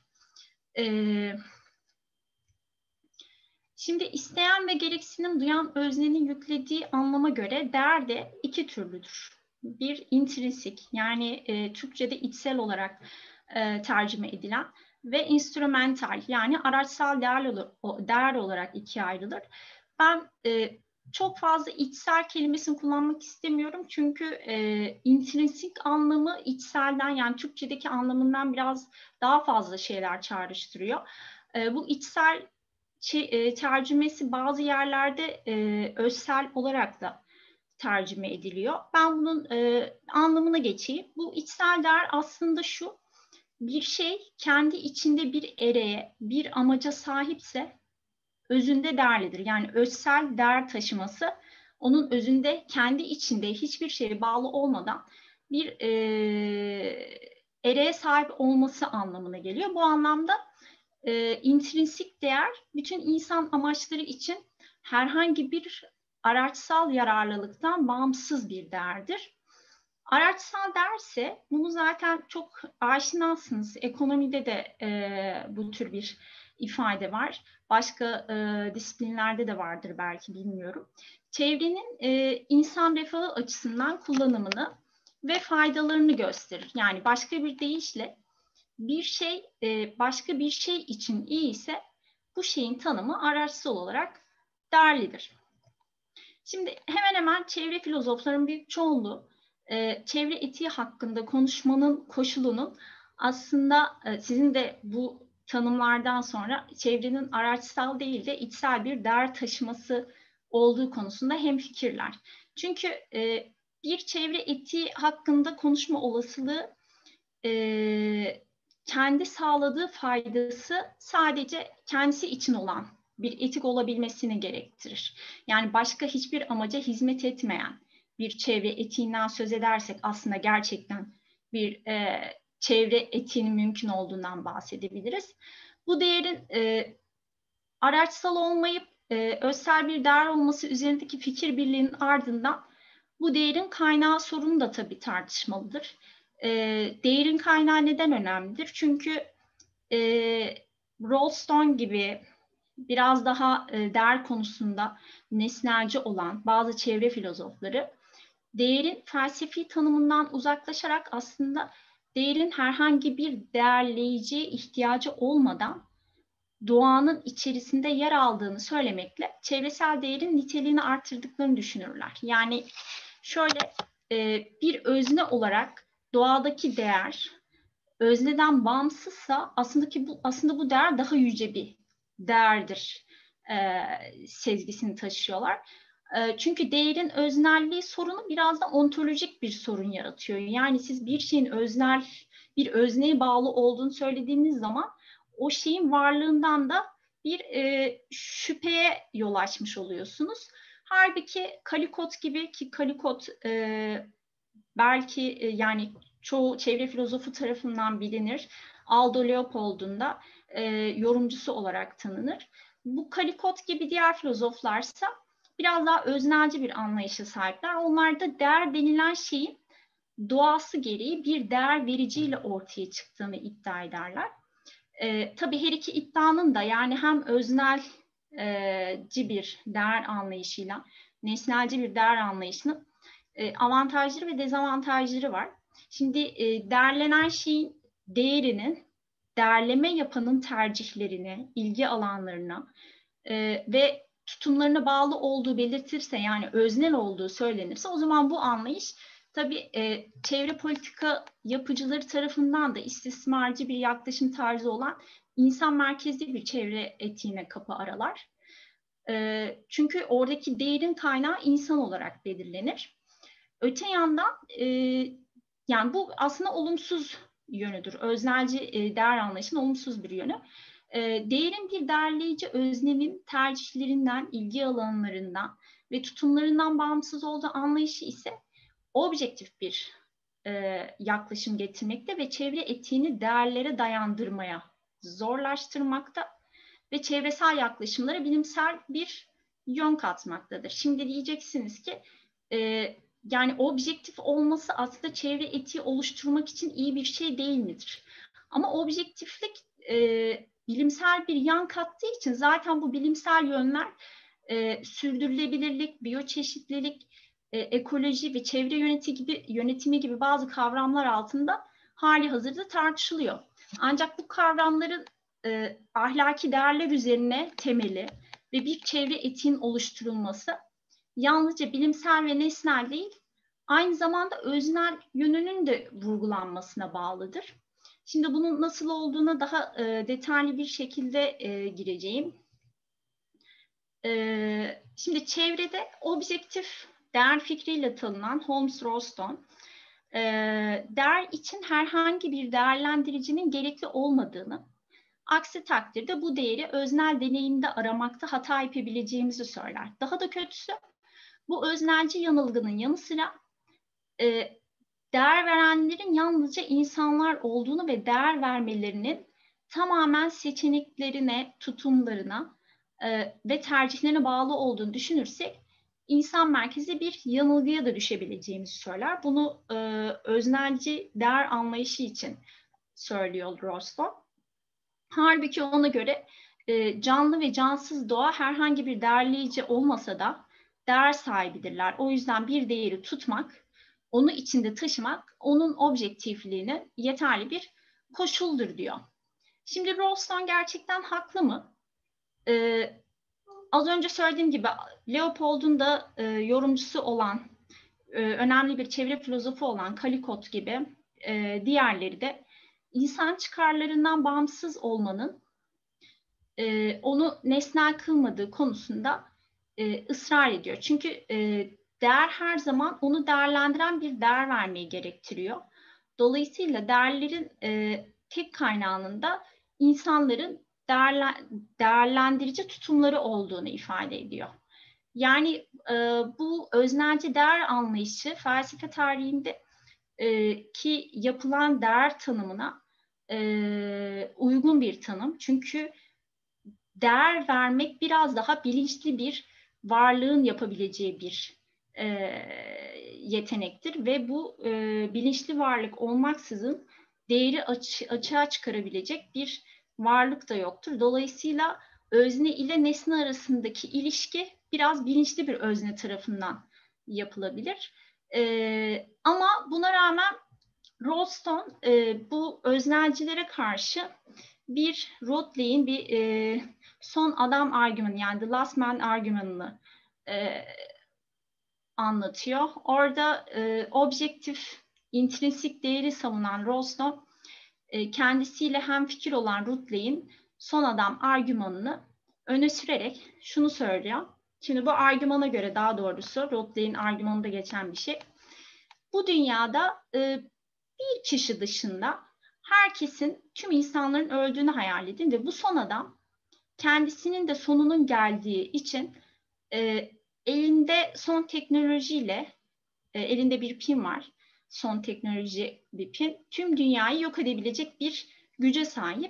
Şimdi isteyen ve gereksinim duyan öznenin yüklediği anlama göre değer de iki türlüdür. Bir intrinsik, yani Türkçe'de içsel olarak tercüme edilen ve instrumental, yani araçsal değer olarak ikiye ayrılır. Ben çok fazla içsel kelimesini kullanmak istemiyorum çünkü intrinsik anlamı içselden, yani Türkçedeki anlamından biraz daha fazla şeyler çağrıştırıyor. Bu içsel tercümesi bazı yerlerde özsel olarak da tercüme ediliyor. Ben bunun anlamına geçeyim. Bu içsel değer aslında şu: bir şey kendi içinde bir ereğe, bir amaca sahipse özünde değerlidir. Yani özsel değer taşıması onun özünde, kendi içinde hiçbir şeye bağlı olmadan bir ereğe sahip olması anlamına geliyor. Bu anlamda intrinsik değer bütün insan amaçları için herhangi bir araçsal yararlılıktan bağımsız bir değerdir. Araçsal değerse, bunu zaten çok aşinasınız. Ekonomide de bu tür bir ifade var. Başka disiplinlerde de vardır belki, bilmiyorum. Çevrenin insan refahı açısından kullanımını ve faydalarını gösterir. Yani başka bir deyişle bir şey başka bir şey için iyi ise bu şeyin tanımı araçsal olarak değerlidir. Şimdi hemen hemen çevre filozofların büyük çoğunluğu çevre etiği hakkında konuşmanın koşulunun aslında sizin de bu tanımlardan sonra çevrenin araçsal değil de içsel bir değer taşıması olduğu konusunda hemfikirler. Çünkü bir çevre etiği hakkında konuşma olasılığı kendi sağladığı faydası sadece kendisi için olan bir etik olabilmesini gerektirir. Yani başka hiçbir amaca hizmet etmeyen bir çevre etiğinden söz edersek aslında gerçekten bir çevre etiğinin mümkün olduğundan bahsedebiliriz. Bu değerin araçsal olmayıp özsel bir değer olması üzerindeki fikir birliğinin ardından bu değerin kaynağı sorunu da tabii tartışmalıdır. Değerin kaynağı neden önemlidir? Çünkü Rollstone gibi biraz daha değer konusunda nesnelci olan bazı çevre filozofları değerin felsefi tanımından uzaklaşarak aslında değerin herhangi bir değerleyiciye ihtiyacı olmadan doğanın içerisinde yer aldığını söylemekle çevresel değerin niteliğini artırdıklarını düşünürler. Yani şöyle bir özne olarak doğadaki değer özneden bağımsızsa aslında bu değer daha yüce bir değerdir sezgisini taşıyorlar. Çünkü değerin öznelliği sorunu biraz da ontolojik bir sorun yaratıyor. Yani siz bir şeyin bir özneye bağlı olduğunu söylediğiniz zaman o şeyin varlığından da bir şüpheye yol açmış oluyorsunuz. Halbuki Calicot gibi, ki Calicot belki yani çoğu çevre filozofu tarafından bilinir. Aldo Leopold'un da yorumcusu olarak tanınır. Bu Calicot gibi diğer filozoflarsa biraz daha öznelci bir anlayışa sahipler. Onlar da değer denilen şeyin doğası gereği bir değer vericiyle ortaya çıktığını iddia ederler. Tabii her iki iddianın da yani hem öznelci bir değer anlayışıyla nesnelci bir değer anlayışının avantajları ve dezavantajları var. Şimdi değerlenen şeyin değerinin değerleme yapanın tercihlerine, ilgi alanlarına ve tutumlarına bağlı olduğu belirtirse, yani öznel olduğu söylenirse, o zaman bu anlayış tabii çevre politika yapıcıları tarafından da istismarcı bir yaklaşım tarzı olan insan merkezli bir çevre etiğine kapı aralar. Çünkü oradaki değerin kaynağı insan olarak belirlenir. Öte yandan yani bu aslında olumsuz yönüdür. Öznelci değer anlayışının olumsuz bir yönü. Değerin bir değerleyici öznenin tercihlerinden, ilgi alanlarından ve tutumlarından bağımsız olduğu anlayışı ise objektif bir yaklaşım getirmekte ve çevre etiğini değerlere dayandırmaya zorlaştırmakta ve çevresel yaklaşımlara bilimsel bir yön katmaktadır. Şimdi diyeceksiniz ki yani objektif olması aslında çevre etiği oluşturmak için iyi bir şey değil midir? Ama objektiflik bilimsel bir yan kattığı için zaten bu bilimsel yönler sürdürülebilirlik, biyoçeşitlilik, ekoloji ve çevre yönetimi gibi bazı kavramlar altında hali hazırda tartışılıyor. Ancak bu kavramların ahlaki değerler üzerine temeli ve bir çevre etiğin oluşturulması yalnızca bilimsel ve nesnel değil, aynı zamanda öznel yönünün de vurgulanmasına bağlıdır. Şimdi bunun nasıl olduğuna daha detaylı bir şekilde gireceğim. Şimdi çevrede objektif değer fikriyle tanınan Holmes Rollstone, değer için herhangi bir değerlendiricinin gerekli olmadığını, aksi takdirde bu değeri öznel deneyimde aramakta hata yapabileceğimizi söyler. Daha da kötüsü, bu öznelci yanılgının yanı sıra değer verenlerin yalnızca insanlar olduğunu ve değer vermelerinin tamamen seçeneklerine, tutumlarına ve tercihlerine bağlı olduğunu düşünürsek insan merkezli bir yanılgıya da düşebileceğimizi söyler. Bunu öznelci değer anlayışı için söylüyor Rollstone. Halbuki ona göre canlı ve cansız doğa herhangi bir değerleyici olmasa da değer sahibidirler. O yüzden bir değeri tutmak, onu içinde taşımak, onun objektifliğine yeterli bir koşuldur diyor. Şimdi Rollstone gerçekten haklı mı? az önce söylediğim gibi Leopold'un da yorumcusu olan, önemli bir çevre filozofu olan Calicot gibi diğerleri de insan çıkarlarından bağımsız olmanın onu nesnel kılmadığı konusunda ısrar ediyor. Çünkü değer her zaman onu değerlendiren bir değer vermeyi gerektiriyor. Dolayısıyla değerlerin tek kaynağının da insanların değerlendirici tutumları olduğunu ifade ediyor. Yani bu öznelci değer anlayışı felsefe tarihinde ki yapılan değer tanımına uygun bir tanım. Çünkü değer vermek biraz daha bilinçli bir varlığın yapabileceği bir yetenektir ve bu bilinçli varlık olmaksızın değeri açığa çıkarabilecek bir varlık da yoktur. Dolayısıyla özne ile nesne arasındaki ilişki biraz bilinçli bir özne tarafından yapılabilir. Ama buna rağmen Rollston bu öznelcilere karşı bir Rotley'in bir son adam argümanı, yani the last man argümanını anlatıyor. Orada objektif, intrinsik değeri savunan Rollston kendisiyle hemfikir olan Rotley'in son adam argümanını öne sürerek şunu söylüyor. Şimdi bu argümana göre, daha doğrusu Rotley'in argümanında geçen bir şey. Bu dünyada bir kişi dışında herkesin, tüm insanların öldüğünü hayal edin ve bu son adam kendisinin de sonunun geldiği için elinde son teknolojiyle, elinde bir pin var, son teknoloji bir pin, tüm dünyayı yok edebilecek bir güce sahip.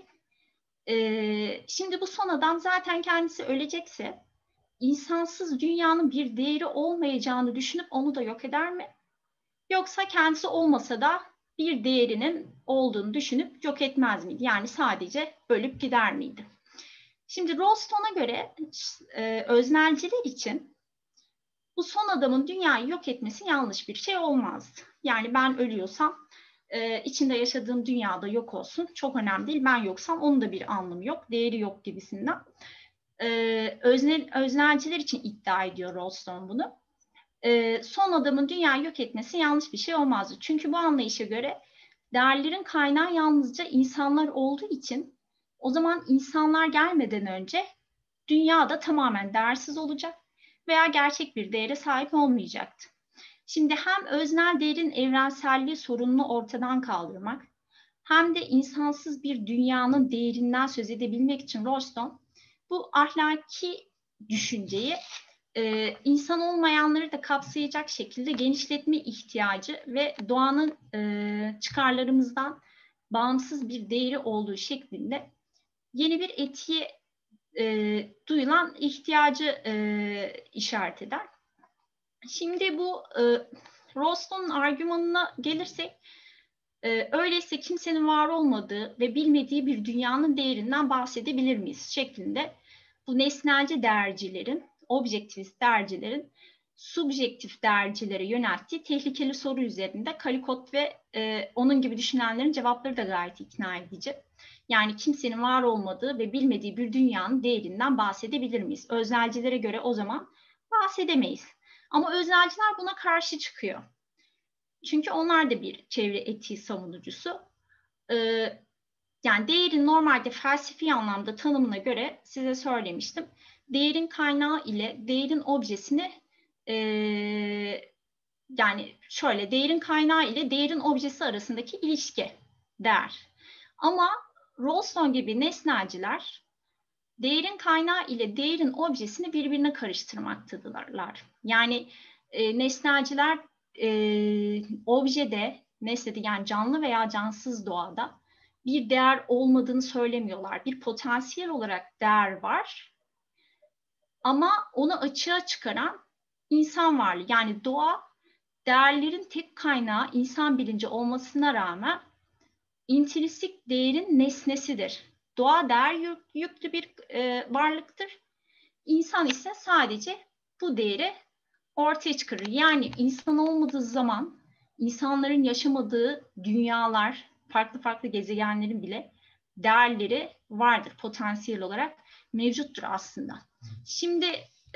Şimdi bu son adam zaten kendisi ölecekse, insansız dünyanın bir değeri olmayacağını düşünüp onu da yok eder mi? Yoksa kendisi olmasa da bir değerinin olduğunu düşünüp yok etmez miydi? Yani sadece bölüp gider miydi? Şimdi Rollston'a göre öznelciler için bu son adamın dünyayı yok etmesi yanlış bir şey olmazdı. Yani ben ölüyorsam içinde yaşadığım dünyada yok olsun, çok önemli değil. Ben yoksam onun da bir anlamı yok, değeri yok gibisinden. Öznelciler için iddia ediyor Rollston bunu. Son adamın dünyayı yok etmesi yanlış bir şey olmazdı. Çünkü bu anlayışa göre değerlerin kaynağı yalnızca insanlar olduğu için o zaman insanlar gelmeden önce dünya da tamamen değersiz olacak veya gerçek bir değere sahip olmayacaktı. Şimdi hem öznel değerin evrenselliği sorununu ortadan kaldırmak hem de insansız bir dünyanın değerinden söz edebilmek için Rollston bu ahlaki düşünceyi insan olmayanları da kapsayacak şekilde genişletme ihtiyacı ve doğanın çıkarlarımızdan bağımsız bir değeri olduğu şeklinde yeni bir etiğe duyulan ihtiyacı işaret eder. Şimdi bu Rollston'un argümanına gelirsek, öyleyse kimsenin var olmadığı ve bilmediği bir dünyanın değerinden bahsedebilir miyiz şeklinde bu nesnelci değercilerin, objektivist değercilerin subjektif değercilere yönelttiği tehlikeli soru üzerinde Calicot ve onun gibi düşünenlerin cevapları da gayet ikna edici. Yani kimsenin var olmadığı ve bilmediği bir dünyanın değerinden bahsedebilir miyiz? Öznelcilere göre o zaman bahsedemeyiz. Ama öznelciler buna karşı çıkıyor. Çünkü onlar da bir çevre etiği savunucusu. Yani değerin normalde felsefi anlamda tanımına göre size söylemiştim. Değerin kaynağı ile değerin objesini yani şöyle, değerin kaynağı ile değerin objesi arasındaki ilişki değer. Ama Rollston gibi nesnelciler değerin kaynağı ile değerin objesini birbirine karıştırmaktadırlar. Yani nesnelciler objede, nesnede, yani canlı veya cansız doğada bir değer olmadığını söylemiyorlar. Bir potansiyel olarak değer var ama onu açığa çıkaran insan varlığı. Yani doğa değerlerin tek kaynağı insan bilinci olmasına rağmen intrinsik değerin nesnesidir. Doğa değer yüklü bir varlıktır. İnsan ise sadece bu değeri ortaya çıkarır. Yani insan olmadığı zaman insanların yaşamadığı dünyalar, farklı farklı gezegenlerin bile değerleri vardır potansiyel olarak mevcuttur aslında. Şimdi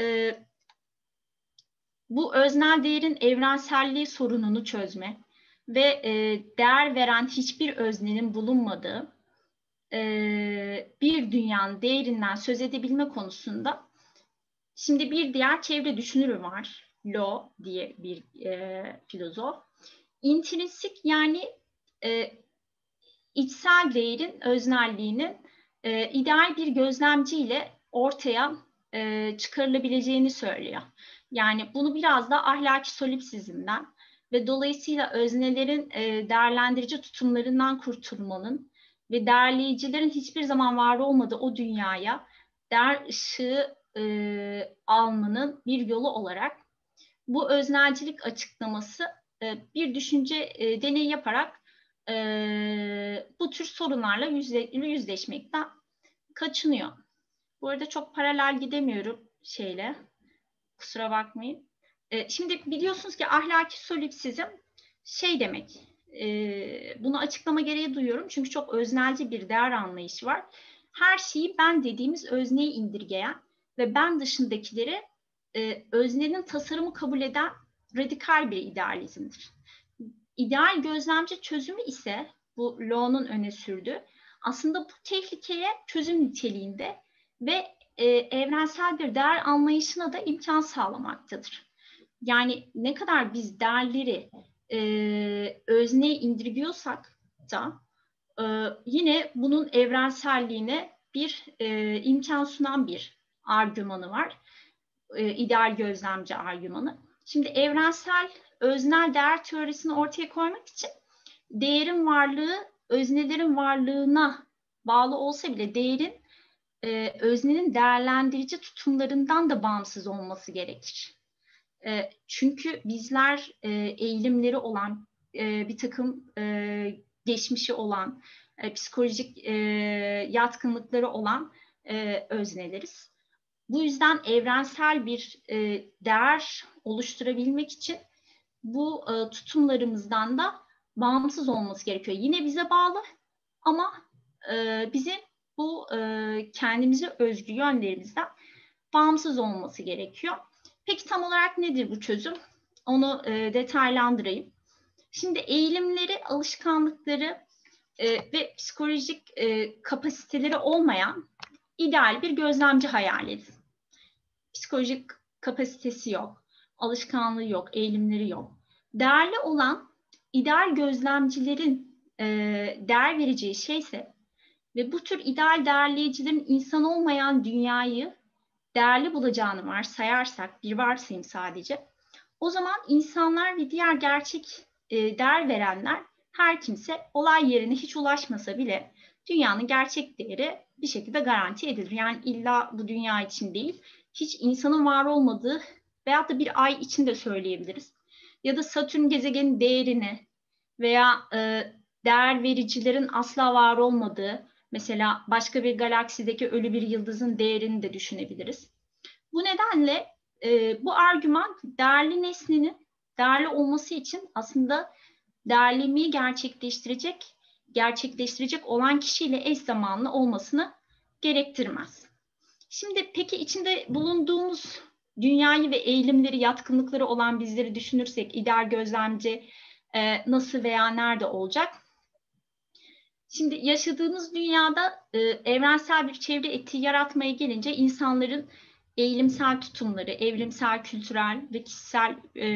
bu öznel değerin evrenselliği sorununu çözme ve değer veren hiçbir öznenin bulunmadığı bir dünyanın değerinden söz edebilme konusunda şimdi bir diğer çevre düşünürü var. Lo diye bir filozof. İntrinsik yani içsel değerin öznelliğinin ideal bir gözlemciyle ortaya çıkarılabileceğini söylüyor. Yani bunu biraz da ahlaki solipsizmden ve dolayısıyla öznelerin değerlendirici tutumlarından kurtulmanın ve değerleyicilerin hiçbir zaman var olmadığı o dünyaya değer ışığı almanın bir yolu olarak bu öznelcilik açıklaması bir düşünce deneyi yaparak bu tür sorunlarla yüzleşmekten kaçınıyor. Bu arada çok paralel gidemiyorum şeyle. Kusura bakmayın. Şimdi biliyorsunuz ki ahlaki solipsizm şey demek. Bunu açıklama gereği duyuyorum. Çünkü çok öznelci bir değer anlayışı var. Her şeyi ben dediğimiz özneye indirgeyen ve ben dışındakileri öznenin tasarımı kabul eden radikal bir idealizmdir. İdeal gözlemci çözümü ise bu Lo'nun öne sürdüğü aslında bu tehlikeye çözüm niteliğinde ve evrensel bir değer anlayışına da imkan sağlamaktadır. Yani ne kadar biz değerleri özneye indirgiyorsak da yine bunun evrenselliğine bir imkan sunan bir argümanı var. İdeal gözlemci argümanı. Şimdi evrensel öznel değer teorisini ortaya koymak için değerin varlığı öznelerin varlığına bağlı olsa bile değerin öznenin değerlendirici tutumlarından da bağımsız olması gerekir. Çünkü bizler eğilimleri olan, bir takım geçmişi olan, psikolojik yatkınlıkları olan özneleriz. Bu yüzden evrensel bir değer oluşturabilmek için bu tutumlarımızdan da bağımsız olması gerekiyor. Yine bize bağlı ama bizim bu kendimize özgü yönlerimizden bağımsız olması gerekiyor. Peki tam olarak nedir bu çözüm? Onu detaylandırayım. Şimdi eğilimleri, alışkanlıkları ve psikolojik kapasiteleri olmayan ideal bir gözlemci hayal edin. Psikolojik kapasitesi yok, alışkanlığı yok, eğilimleri yok. Değerli olan ideal gözlemcilerin değer vereceği şeyse ve bu tür ideal değerleyicilerin insan olmayan dünyayı değerli bulacağını varsayarsak, bir varsayım sadece, o zaman insanlar ve diğer gerçek değer verenler her kimse olay yerine hiç ulaşmasa bile dünyanın gerçek değeri bir şekilde garanti edilir. Yani illa bu dünya için değil, hiç insanın var olmadığı veyahut da bir ay için de söyleyebiliriz. Ya da Satürn gezegenin değerini veya değer vericilerin asla var olmadığı, mesela başka bir galaksideki ölü bir yıldızın değerini de düşünebiliriz. Bu nedenle bu argüman değerli nesnenin değerli olması için aslında değerlemeyi gerçekleştirecek olan kişiyle eş zamanlı olmasını gerektirmez. Şimdi peki içinde bulunduğumuz dünyayı ve eğilimleri, yatkınlıkları olan bizleri düşünürsek ideal gözlemci nasıl veya nerede olacak? Şimdi yaşadığımız dünyada evrensel bir çevre etiği yaratmaya gelince insanların eğilimsel tutumları, evrimsel, kültürel ve kişisel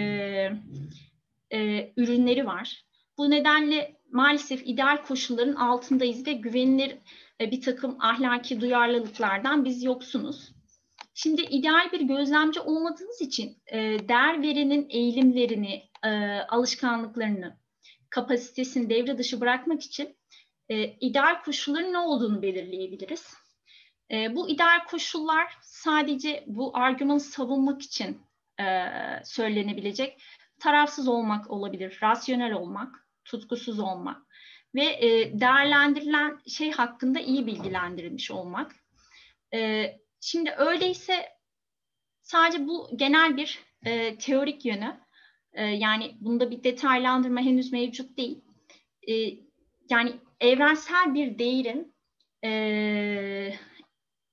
ürünleri var. Bu nedenle maalesef ideal koşulların altındayız ve güvenilir bir takım ahlaki duyarlılıklardan biz yoksunuz. Şimdi ideal bir gözlemci olmadığınız için değer verenin eğilimlerini, alışkanlıklarını, kapasitesini devre dışı bırakmak için ideal koşulların ne olduğunu belirleyebiliriz. Bu ideal koşullar sadece bu argümanı savunmak için söylenebilecek tarafsız olmak olabilir, rasyonel olmak, tutkusuz olmak ve değerlendirilen şey hakkında iyi bilgilendirilmiş olmak. Şimdi öyleyse sadece bu genel bir teorik yönü, yani bunda bir detaylandırma henüz mevcut değil. Yani evrensel bir değerin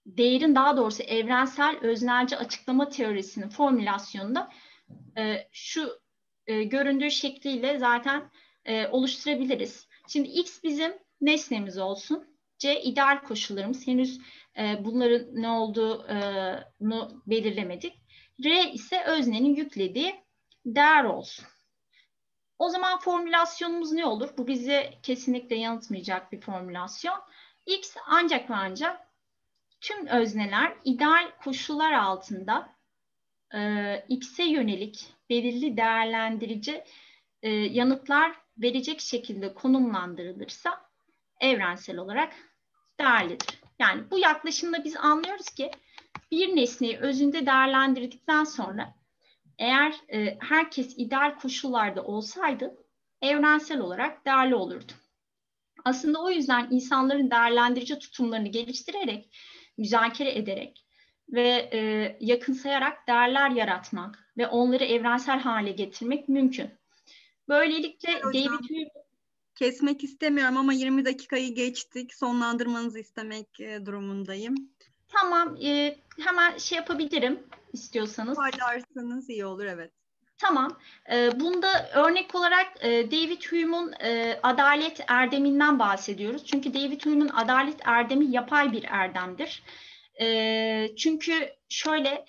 değerin, daha doğrusu evrensel öznelci açıklama teorisinin formülasyonunda şu göründüğü şekliyle zaten oluşturabiliriz. Şimdi X bizim nesnemiz olsun. C ideal koşullarımız. Henüz bunların ne olduğunu belirlemedik. R ise öznenin yüklediği değer olsun. O zaman formülasyonumuz ne olur? Bu bizi kesinlikle yanıltmayacak bir formülasyon. X ancak ve ancak tüm özneler ideal koşullar altında X'e yönelik belirli değerlendirici yanıtlar verecek şekilde konumlandırılırsa evrensel olarak değerlidir. Yani bu yaklaşımda biz anlıyoruz ki bir nesneyi özünde değerlendirdikten sonra eğer herkes ideal koşullarda olsaydı evrensel olarak değerli olurdu. Aslında o yüzden insanların değerlendirici tutumlarını geliştirerek, müzakere ederek ve yakınsayarak değerler yaratmak ve onları evrensel hale getirmek mümkün. Böylelikle David Hume... Kesmek istemiyorum ama 20 dakikayı geçtik. Sonlandırmanızı istemek durumundayım. Tamam, hemen şey yapabilirim istiyorsanız. Paylarsanız iyi olur, evet. Tamam. Bunda örnek olarak David Hume'un adalet erdeminden bahsediyoruz. Çünkü David Hume'un adalet erdemi yapay bir erdemdir. Çünkü şöyle,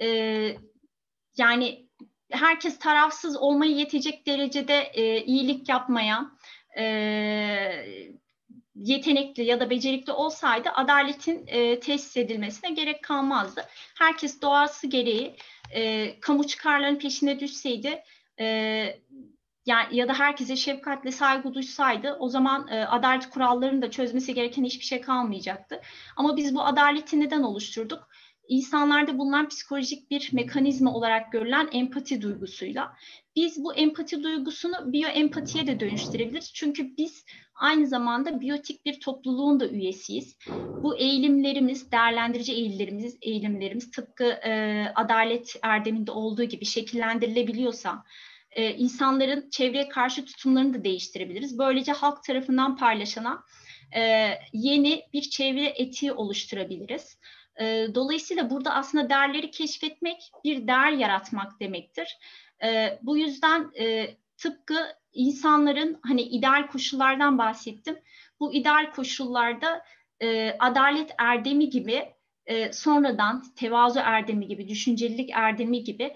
yani herkes tarafsız olmayı yetecek derecede iyilik yapmaya yetenekli ya da becerikli olsaydı adaletin tesis edilmesine gerek kalmazdı. Herkes doğası gereği kamu çıkarlarının peşine düşseydi yani ya da herkese şefkatle saygı duysaydı o zaman adalet kurallarını da çözmesi gereken hiçbir şey kalmayacaktı. Ama biz bu adaleti neden oluşturduk? İnsanlarda bulunan psikolojik bir mekanizma olarak görülen empati duygusuyla. Biz bu empati duygusunu biyoempatiye de dönüştürebiliriz. Çünkü biz aynı zamanda biyotik bir topluluğun da üyesiyiz. Bu eğilimlerimiz, değerlendirici eğilimlerimiz tıpkı adalet erdeminde olduğu gibi şekillendirilebiliyorsa, insanların çevreye karşı tutumlarını da değiştirebiliriz. Böylece halk tarafından paylaşılan yeni bir çevre etiği oluşturabiliriz. Dolayısıyla burada aslında değerleri keşfetmek bir değer yaratmak demektir. Bu yüzden tıpkı insanların hani ideal koşullardan bahsettim. Bu ideal koşullarda adalet erdemi gibi sonradan tevazu erdemi gibi, düşüncelilik erdemi gibi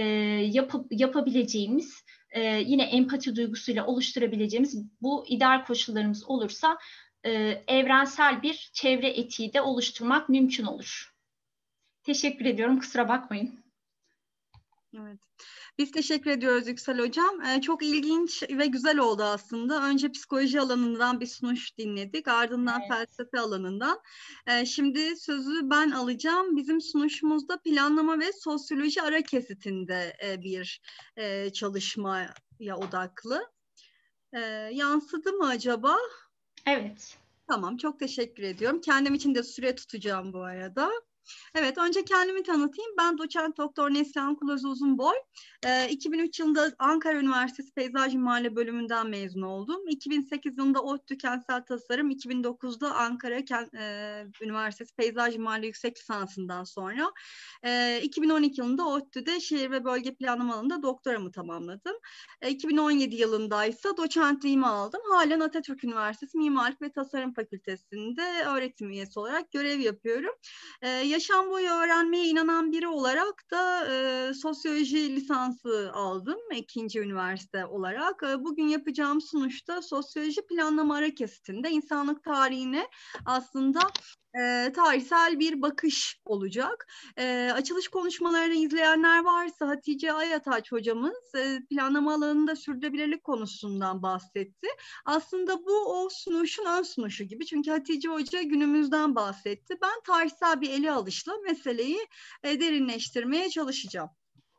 yapabileceğimiz yine empati duygusuyla oluşturabileceğimiz bu ideal koşullarımız olursa evrensel bir çevre etiği de oluşturmak mümkün olur. Teşekkür ediyorum. Kusura bakmayın. Evet. Biz teşekkür ediyoruz Yüksel Hocam. Çok ilginç ve güzel oldu aslında. Önce psikoloji alanından bir sunuş dinledik. Ardından felsefe alanından. Şimdi sözü ben alacağım. Bizim sunuşumuzda planlama ve sosyoloji ara kesitinde bir çalışmaya odaklı. Yansıdı mı acaba? Evet. Tamam, çok teşekkür ediyorum. Kendim için de süre tutacağım bu arada. Evet, önce kendimi tanıtayım. Ben doçent doktor Neslihan Kulöz Uzunboy. 2003 yılında Ankara Üniversitesi Peyzaj Mimari bölümünden mezun oldum. 2008 yılında ODTÜ Kentsel Tasarım, 2009'da Ankara Üniversitesi Peyzaj Mimari yüksek lisansından sonra 2012 yılında ODTÜ'de şehir ve bölge planlama alanında doktoramı tamamladım. 2017 yılında ise doçentliğimi aldım. Halen Atatürk Üniversitesi Mimarlık ve Tasarım Fakültesi'nde öğretim üyesi olarak görev yapıyorum. Yaşam boyu öğrenmeye inanan biri olarak da sosyoloji lisansı aldım ikinci üniversite olarak. Bugün yapacağım sunuşta sosyoloji planlama ara kesitinde insanlık tarihine aslında tarihsel bir bakış olacak. Açılış konuşmalarını izleyenler varsa Hatice Ayataç hocamız planlama alanında sürdürülebilirlik konusundan bahsetti. Aslında bu o sunuşun ön sunuşu gibi. Çünkü Hatice Hoca günümüzden bahsetti. Ben tarihsel bir ele alışla meseleyi derinleştirmeye çalışacağım.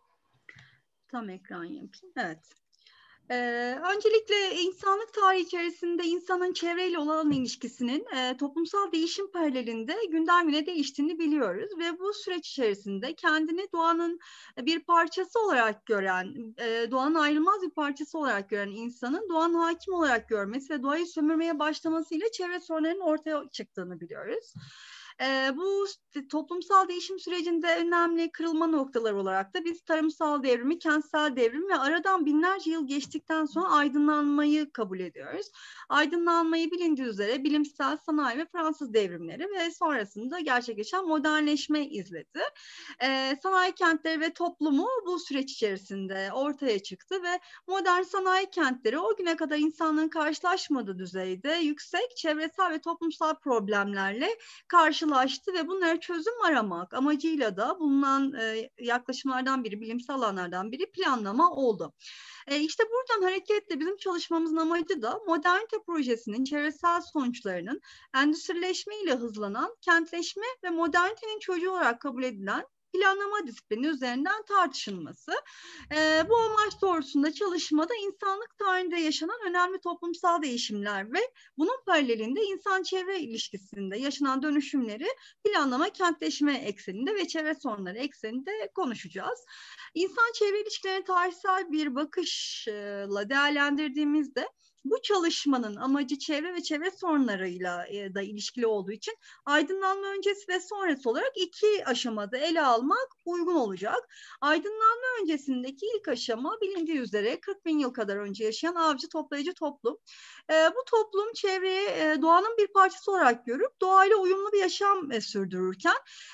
Tam ekran yapayım. Evet. Öncelikle insanlık tarihi içerisinde insanın çevreyle olan ilişkisinin toplumsal değişim paralelinde günden güne değiştiğini biliyoruz ve bu süreç içerisinde kendini doğanın bir parçası olarak gören, doğanın ayrılmaz bir parçası olarak gören insanın doğanın hakim olarak görmesi ve doğayı sömürmeye başlamasıyla çevre sorunlarının ortaya çıktığını biliyoruz. Bu toplumsal değişim sürecinde önemli kırılma noktaları olarak da biz tarımsal devrimi, kentsel devrim ve aradan binlerce yıl geçtikten sonra aydınlanmayı kabul ediyoruz. Aydınlanmayı bilindiği üzere bilimsel, sanayi ve Fransız devrimleri ve sonrasında gerçekleşen modernleşme izledi. Sanayi kentleri ve toplumu bu süreç içerisinde ortaya çıktı ve modern sanayi kentleri o güne kadar insanlığın karşılaşmadığı düzeyde yüksek çevresel ve toplumsal problemlerle karşılaştı ve bunlara çözüm aramak amacıyla da bulunan yaklaşımlardan biri, bilimsel alanlardan biri planlama oldu. İşte buradan hareketle bizim çalışmamızın amacı da modernite projesinin çevresel sonuçlarının endüstrileşme ile hızlanan kentleşme ve modernitenin çocuğu olarak kabul edilen planlama disiplini üzerinden tartışılması. Bu amaç doğrultusunda çalışmada insanlık tarihinde yaşanan önemli toplumsal değişimler ve bunun paralelinde insan-çevre ilişkisinde yaşanan dönüşümleri planlama, kentleşme ekseninde ve çevre sorunları ekseninde konuşacağız. İnsan-çevre ilişkilerini tarihsel bir bakışla değerlendirdiğimizde bu çalışmanın amacı çevre ve çevre sorunlarıyla da ilişkili olduğu için aydınlanma öncesi ve sonrası olarak iki aşamada ele almak uygun olacak. Aydınlanma öncesindeki ilk aşama bilindiği üzere 40 bin yıl kadar önce yaşayan avcı toplayıcı toplum. Bu toplum çevreyi doğanın bir parçası olarak görüp doğayla uyumlu bir yaşam sürdürürken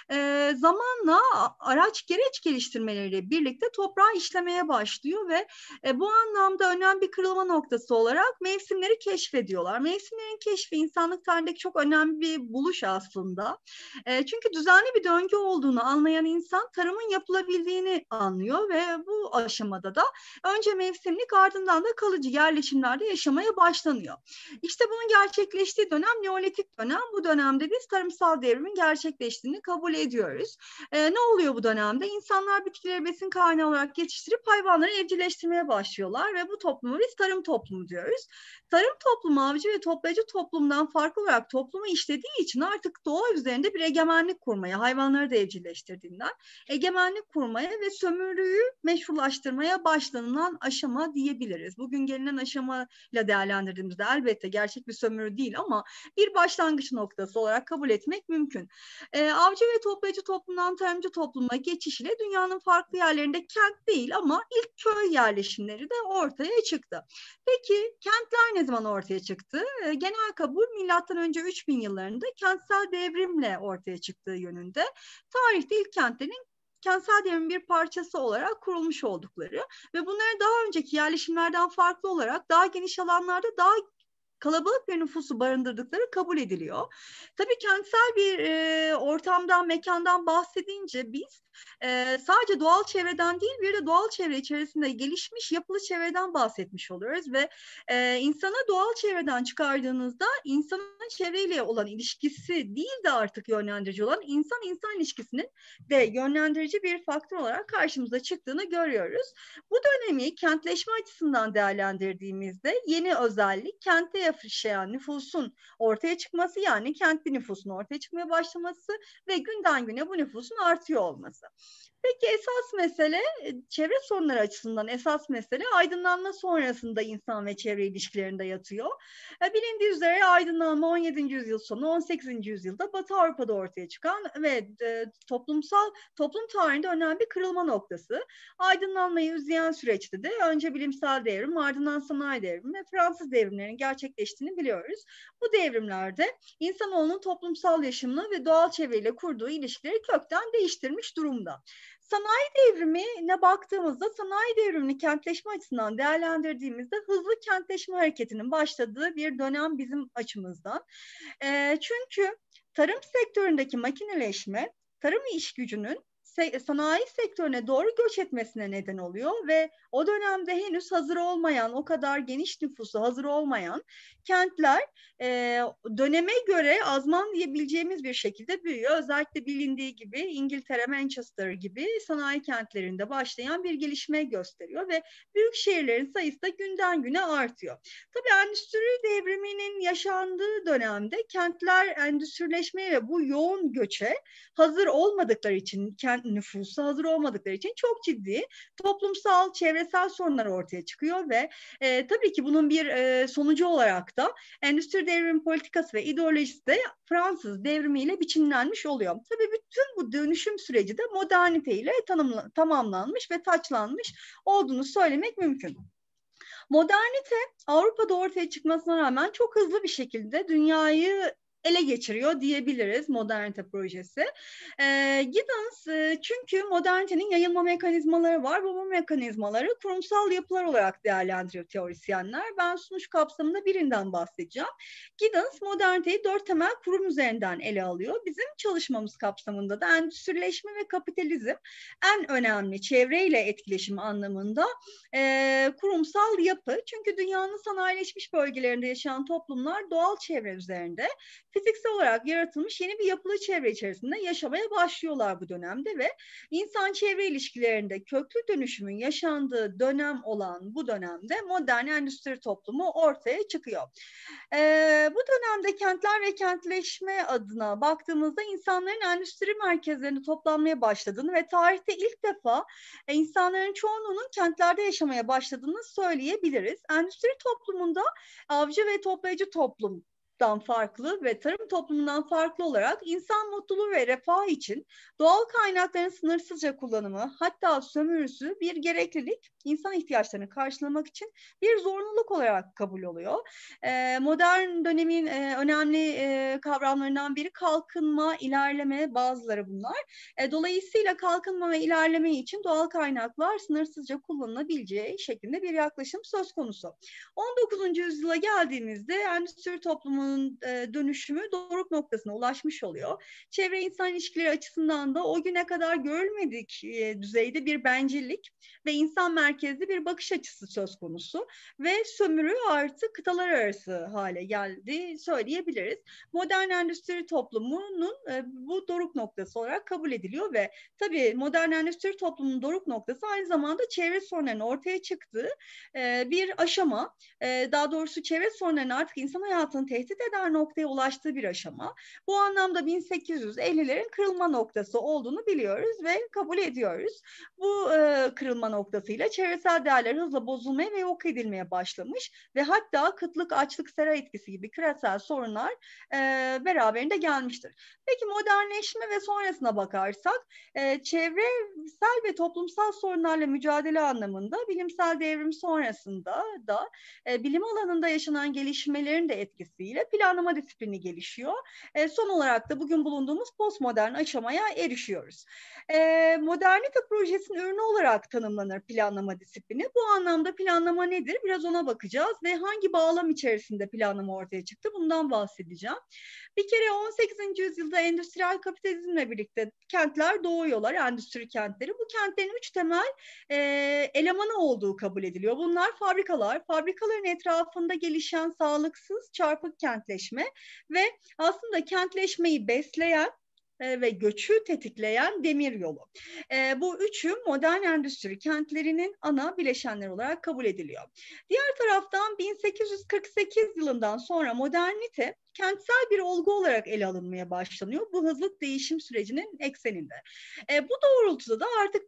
zamanla araç gereç geliştirmeleriyle birlikte toprağı işlemeye başlıyor ve bu anlamda önemli bir kırılma noktası olarak mevsimleri keşfediyorlar. Mevsimlerin keşfi insanlık tarihindeki çok önemli bir buluş aslında. Çünkü düzenli bir döngü olduğunu anlayan insan tarımın yapılabildiğini anlıyor ve bu aşamada da önce mevsimlik ardından da kalıcı yerleşimlerde yaşamaya başlanıyor. İşte bunun gerçekleştiği dönem Neolitik dönem. Bu dönemde biz tarımsal devrimin gerçekleştiğini kabul ediyoruz. Ne oluyor bu dönemde? İnsanlar bitkileri besin kaynağı olarak yetiştirip hayvanları evcilleştirmeye başlıyorlar ve bu toplumu biz tarım toplumu diyoruz. Tarım toplumu avcı ve toplayıcı toplumdan farklı olarak toplumu işlediği için artık doğa üzerinde bir egemenlik kurmaya, hayvanları da evcilleştirdiğinden egemenlik kurmaya ve sömürüyü meşrulaştırmaya başlanılan aşama diyebiliriz. Bugün gelinen aşamayla değerlendirdiğimizde elbette gerçek bir sömürü değil ama bir başlangıç noktası olarak kabul etmek mümkün. Avcı ve toplayıcı toplumdan tarımcı topluma geçiş ile dünyanın farklı yerlerinde kent değil ama ilk köy yerleşimleri de ortaya çıktı. Peki kentler ne zaman ortaya çıktı? Genel kabul milattan önce 3000 yıllarında kentsel devrimle ortaya çıktığı yönünde. Tarihte ilk kentlerin kentsel devrimin bir parçası olarak kurulmuş oldukları ve bunların daha önceki yerleşimlerden farklı olarak daha geniş alanlarda daha kalabalık bir nüfusu barındırdıkları kabul ediliyor. Tabii kentsel bir ortamdan, mekandan bahsedince biz sadece doğal çevreden değil bir de doğal çevre içerisinde gelişmiş yapılı çevreden bahsetmiş oluyoruz ve insanı doğal çevreden çıkardığınızda insanın çevreyle olan ilişkisi değil de artık yönlendirici olan insan-insan ilişkisinin de yönlendirici bir faktör olarak karşımıza çıktığını görüyoruz. Bu dönemi kentleşme açısından değerlendirdiğimizde yeni özellik kente yaşayan nüfusun ortaya çıkması, yani kentli nüfusun ortaya çıkmaya başlaması ve günden güne bu nüfusun artıyor olması. Peki esas mesele, çevre sorunları açısından esas mesele aydınlanma sonrasında insan ve çevre ilişkilerinde yatıyor. Bilindiği üzere aydınlanma 17. yüzyıl sonu 18. yüzyılda Batı Avrupa'da ortaya çıkan ve toplum tarihinde önemli bir kırılma noktası. Aydınlanmayı izleyen süreçte de önce bilimsel devrim, ardından sanayi devrimi ve Fransız devrimlerinin gerçekleştiğini biliyoruz. Bu devrimlerde insanoğlunun toplumsal yaşamını ve doğal çevreyle kurduğu ilişkileri kökten değiştirmiş durumda. Sanayi devrimine baktığımızda sanayi devrimini kentleşme açısından değerlendirdiğimizde hızlı kentleşme hareketinin başladığı bir dönem bizim açımızdan. Çünkü tarım sektöründeki makineleşme tarım iş gücünün sanayi sektörüne doğru göç etmesine neden oluyor ve o dönemde henüz hazır olmayan, o kadar geniş nüfusu hazır olmayan kentler döneme göre azman diyebileceğimiz bir şekilde büyüyor. Özellikle bilindiği gibi İngiltere, Manchester gibi sanayi kentlerinde başlayan bir gelişme gösteriyor ve büyük şehirlerin sayısı da günden güne artıyor. Tabii endüstri devriminin yaşandığı dönemde kentler endüstrileşmeye ve bu yoğun göçe hazır olmadıkları için nüfusu hazır olmadıkları için çok ciddi toplumsal, çevresel sorunlar ortaya çıkıyor ve tabii ki bunun bir sonucu olarak da endüstri devrimi politikası ve ideolojisi de Fransız devrimiyle biçimlenmiş oluyor. Tabii bütün bu dönüşüm süreci de modernite ile tamamlanmış ve taçlanmış olduğunu söylemek mümkün. Modernite Avrupa'da ortaya çıkmasına rağmen çok hızlı bir şekilde dünyayı ele geçiriyor diyebiliriz modernite projesi. Giddens çünkü modernitenin yayılma mekanizmaları var. Bu mekanizmaları kurumsal yapılar olarak değerlendiriyor teorisyenler. Ben sunuş kapsamında birinden bahsedeceğim. Giddens moderniteyi 4 temel kurum üzerinden ele alıyor. Bizim çalışmamız kapsamında da endüstrileşme ve kapitalizm en önemli çevreyle etkileşim anlamında kurumsal yapı. Çünkü dünyanın sanayileşmiş bölgelerinde yaşayan toplumlar doğal çevre üzerinde fiziksel olarak yaratılmış yeni bir yapılı çevre içerisinde yaşamaya başlıyorlar bu dönemde ve insan-çevre ilişkilerinde köklü dönüşümün yaşandığı dönem olan bu dönemde modern endüstri toplumu ortaya çıkıyor. Bu dönemde kentler ve kentleşme adına baktığımızda insanların endüstri merkezlerinde toplanmaya başladığını ve tarihte ilk defa insanların çoğunluğunun kentlerde yaşamaya başladığını söyleyebiliriz. Endüstri toplumunda avcı ve toplayıcı toplum farklı ve tarım toplumundan farklı olarak insan mutluluğu ve refah için doğal kaynakların sınırsızca kullanımı, hatta sömürüsü bir gereklilik, insan ihtiyaçlarını karşılamak için bir zorunluluk olarak kabul oluyor. Modern dönemin önemli kavramlarından biri kalkınma, ilerleme, bazıları bunlar. Dolayısıyla kalkınma ve ilerleme için doğal kaynaklar sınırsızca kullanılabileceği şeklinde bir yaklaşım söz konusu. 19. yüzyıla geldiğimizde endüstri toplumunun dönüşümü doruk noktasına ulaşmış oluyor. Çevre insan ilişkileri açısından da o güne kadar görülmedik düzeyde bir bencillik ve insan merkezli bir bakış açısı söz konusu ve sömürü artık kıtalar arası hale geldi söyleyebiliriz. Modern endüstri toplumunun bu doruk noktası olarak kabul ediliyor ve tabii modern endüstri toplumunun doruk noktası aynı zamanda çevre sorunlarının ortaya çıktığı bir aşama. Daha doğrusu çevre sorunlarının artık insan hayatını tehdit eder noktaya ulaştığı bir aşama. Bu anlamda 1850'lerin kırılma noktası olduğunu biliyoruz ve kabul ediyoruz. Bu kırılma noktasıyla çevresel değerler hızla bozulmaya ve yok edilmeye başlamış ve hatta kıtlık, açlık, sera etkisi gibi küresel sorunlar beraberinde gelmiştir. Peki modernleşme ve sonrasına bakarsak çevresel ve toplumsal sorunlarla mücadele anlamında bilimsel devrim sonrasında da bilim alanında yaşanan gelişmelerin de etkisiyle planlama disiplini gelişiyor. Son olarak da bugün bulunduğumuz postmodern aşamaya erişiyoruz. Modernite projesinin ürünü olarak tanımlanır planlama disiplini. Bu anlamda planlama nedir? Biraz ona bakacağız ve hangi bağlam içerisinde planlama ortaya çıktı? Bundan bahsedeceğim. Bir kere 18. yüzyılda endüstriyel kapitalizmle birlikte kentler doğuyorlar, endüstri kentleri. Bu kentlerin 3 temel elemanı olduğu kabul ediliyor. Bunlar fabrikalar, fabrikaların etrafında gelişen sağlıksız çarpık kentleşme ve aslında kentleşmeyi besleyen ve göçü tetikleyen demiryolu. Bu üçü modern endüstri kentlerinin ana bileşenleri olarak kabul ediliyor. Diğer taraftan 1848 yılından sonra modernite kentsel bir olgu olarak ele alınmaya başlanıyor. Bu hızlı değişim sürecinin ekseninde. Bu doğrultuda da artık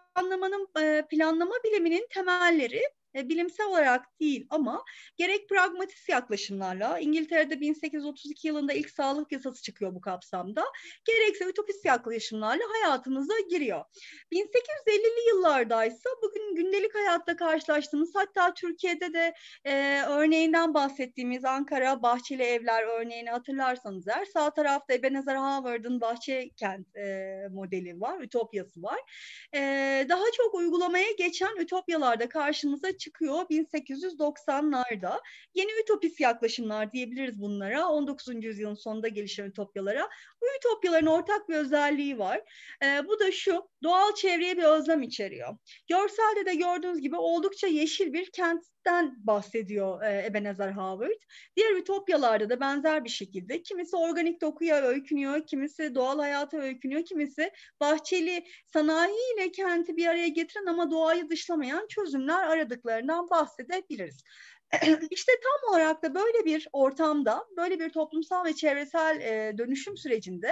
planlama biliminin temelleri bilimsel olarak değil ama gerek pragmatist yaklaşımlarla, İngiltere'de 1832 yılında ilk sağlık yasası çıkıyor bu kapsamda, gerekse ütopist yaklaşımlarla hayatımıza giriyor. 1850'li yıllardaysa bugün gündelik hayatta karşılaştığımız, hatta Türkiye'de de örneğinden bahsettiğimiz Ankara Bahçeli Evler örneğini hatırlarsanız eğer, sağ tarafta Ebenezer Howard'ın Bahçekent modeli var, ütopyası var. Daha çok uygulamaya geçen ütopyalarda karşımıza çıkıyor 1890'larda. Yeni ütopist yaklaşımlar diyebiliriz bunlara. 19. yüzyılın sonunda gelişen ütopyalara. Bu ütopyaların ortak bir özelliği var. Bu da şu, doğal çevreye bir özlem içeriyor. Görselde de gördüğünüz gibi oldukça yeşil bir kentten bahsediyor Ebenezer Howard. Diğer ütopyalarda da benzer bir şekilde kimisi organik dokuya öykünüyor, kimisi doğal hayata öykünüyor, kimisi bahçeli sanayi ile kenti bir araya getiren ama doğayı dışlamayan çözümler aradıklarından bahsedebiliriz. İşte tam olarak da böyle bir ortamda, böyle bir toplumsal ve çevresel dönüşüm sürecinde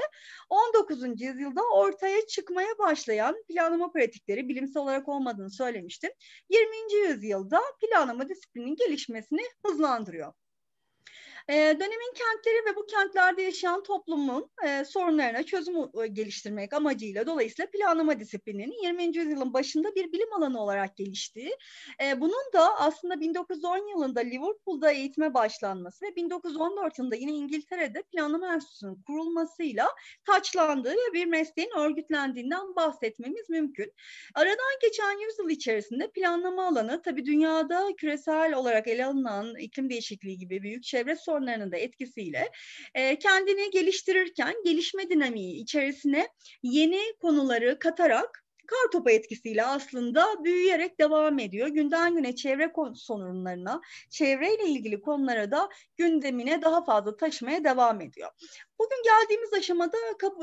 19. yüzyılda ortaya çıkmaya başlayan planlama pratikleri, bilimsel olarak olmadığını söylemiştim, 20. yüzyılda planlama disiplininin gelişmesini hızlandırıyor. Dönemin kentleri ve bu kentlerde yaşayan toplumun sorunlarına çözüm geliştirmek amacıyla dolayısıyla planlama disiplininin 20. yüzyılın başında bir bilim alanı olarak geliştiği, bunun da aslında 1910 yılında Liverpool'da eğitime başlanması ve 1914 yılında yine İngiltere'de planlama enstitüsünün kurulmasıyla taçlandığı ve bir mesleğin örgütlendiğinden bahsetmemiz mümkün. Aradan geçen yüzyıl içerisinde planlama alanı tabii dünyada küresel olarak ele alınan iklim değişikliği gibi büyük çevre sorunlarının da etkisiyle kendini geliştirirken gelişme dinamiği içerisine yeni konuları katarak kartopu etkisiyle aslında büyüyerek devam ediyor. Günden güne çevre sorunlarına, çevreyle ilgili konulara da gündemine daha fazla taşımaya devam ediyor. Bugün geldiğimiz aşamada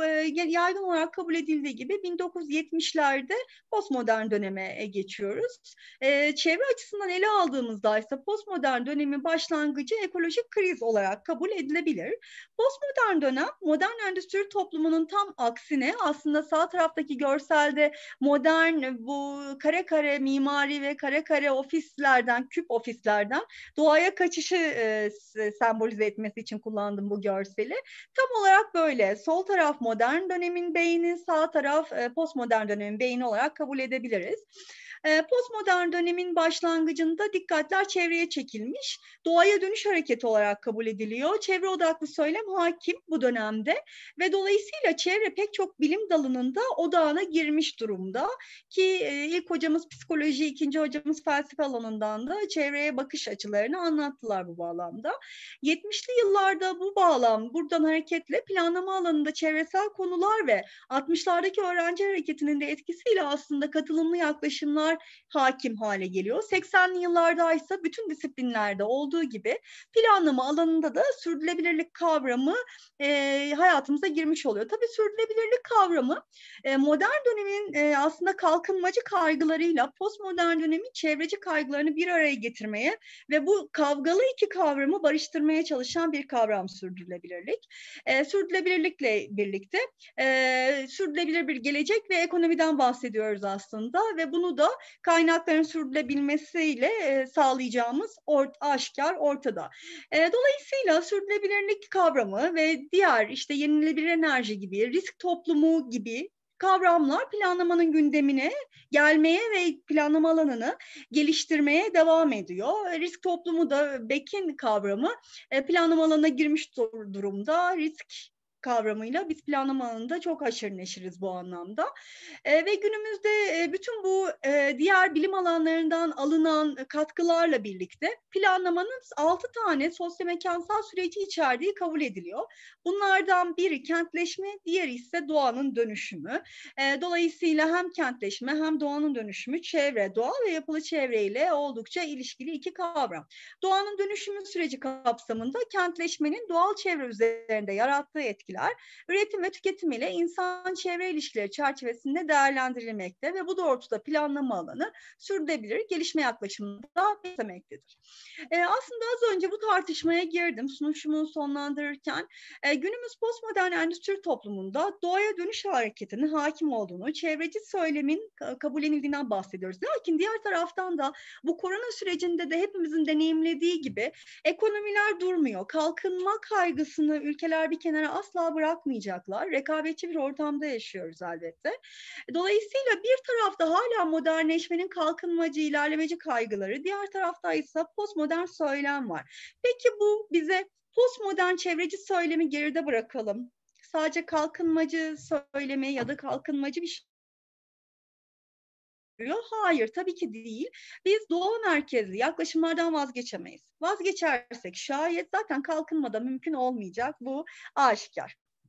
yaygın olarak kabul edildiği gibi 1970'lerde postmodern döneme geçiyoruz. Çevre açısından ele aldığımızda ise postmodern dönemin başlangıcı ekolojik kriz olarak kabul edilebilir. Postmodern dönem modern endüstri toplumunun tam aksine aslında sağ taraftaki görselde modern bu kare kare mimari ve kare kare ofislerden, küp ofislerden doğaya kaçışı sembolize etmesi için kullandım bu görseli. Tam olarak böyle. Sol taraf modern dönemin beyni, sağ taraf postmodern dönemin beyni olarak kabul edebiliriz. Postmodern dönemin başlangıcında dikkatler çevreye çekilmiş, doğaya dönüş hareketi olarak kabul ediliyor. Çevre odaklı söylem hakim bu dönemde ve dolayısıyla çevre pek çok bilim dalının da odağına girmiş durumda ki ilk hocamız psikoloji, ikinci hocamız felsefe alanından da çevreye bakış açılarını anlattılar bu bağlamda. 70'li yıllarda bu bağlam buradan hareketle planlama alanında çevresel konular ve 60'lardaki öğrenci hareketinin de etkisiyle aslında katılımlı yaklaşımlar hakim hale geliyor. 80'li yıllarda ise bütün disiplinlerde olduğu gibi planlama alanında da sürdürülebilirlik kavramı hayatımıza girmiş oluyor. Tabii sürdürülebilirlik kavramı modern dönemin aslında kalkınmacı kaygılarıyla postmodern dönemin çevreci kaygılarını bir araya getirmeye ve bu kavgalı iki kavramı barıştırmaya çalışan bir kavram sürdürülebilirlik. Sürdürülebilirlikle birlikte sürdürülebilir bir gelecek ve ekonomiden bahsediyoruz aslında ve bunu da kaynakların sürdürülebilmesiyle sağlayacağımız aşikar ortada. Dolayısıyla sürdürülebilirlik kavramı ve diğer işte yenilenebilir enerji gibi, risk toplumu gibi kavramlar planlamanın gündemine gelmeye ve planlama alanını geliştirmeye devam ediyor. Risk toplumu da Beck'in kavramı planlama alanına girmiş durumda. Risk kavramıyla biz planlama alanında çok haşır neşiriz bu anlamda. Ve günümüzde bütün bu diğer bilim alanlarından alınan katkılarla birlikte planlamanın 6 tane sosyomekansal süreci içerdiği kabul ediliyor. Bunlardan biri kentleşme, diğeri ise doğanın dönüşümü. Dolayısıyla hem kentleşme hem doğanın dönüşümü çevre, doğa ve yapılı çevreyle oldukça ilişkili iki kavram. Doğanın dönüşümü süreci kapsamında kentleşmenin doğal çevre üzerinde yarattığı etkiler, üretim ve tüketim ile insan-çevre ilişkileri çerçevesinde değerlendirilmekte ve bu doğrultuda planlama alanı sürdürülebilir gelişme yaklaşımında beslemektedir. Aslında az önce bu tartışmaya girdim sunuşumu sonlandırırken. Günümüz postmodern endüstri toplumunda doğaya dönüş hareketinin hakim olduğunu, çevreci söylemin kabullenildiğinden bahsediyoruz. Lakin diğer taraftan da bu korona sürecinde de hepimizin deneyimlediği gibi ekonomiler durmuyor. Kalkınma kaygısını ülkeler bir kenara asla bırakmayacaklar. Rekabetçi bir ortamda yaşıyoruz elbette. Dolayısıyla bir tarafta hala modernleşmenin kalkınmacı, ilerlemeci kaygıları, diğer tarafta ise postmodern söylem var. Peki bu bize postmodern çevreci söylemi geride bırakalım. Sadece kalkınmacı söylemi ya da kalkınmacı bir şey. Hayır, tabii ki değil. Biz doğa merkezli yaklaşımlardan vazgeçemeyiz. Vazgeçersek şayet zaten kalkınma da mümkün olmayacak. Bu aşikar.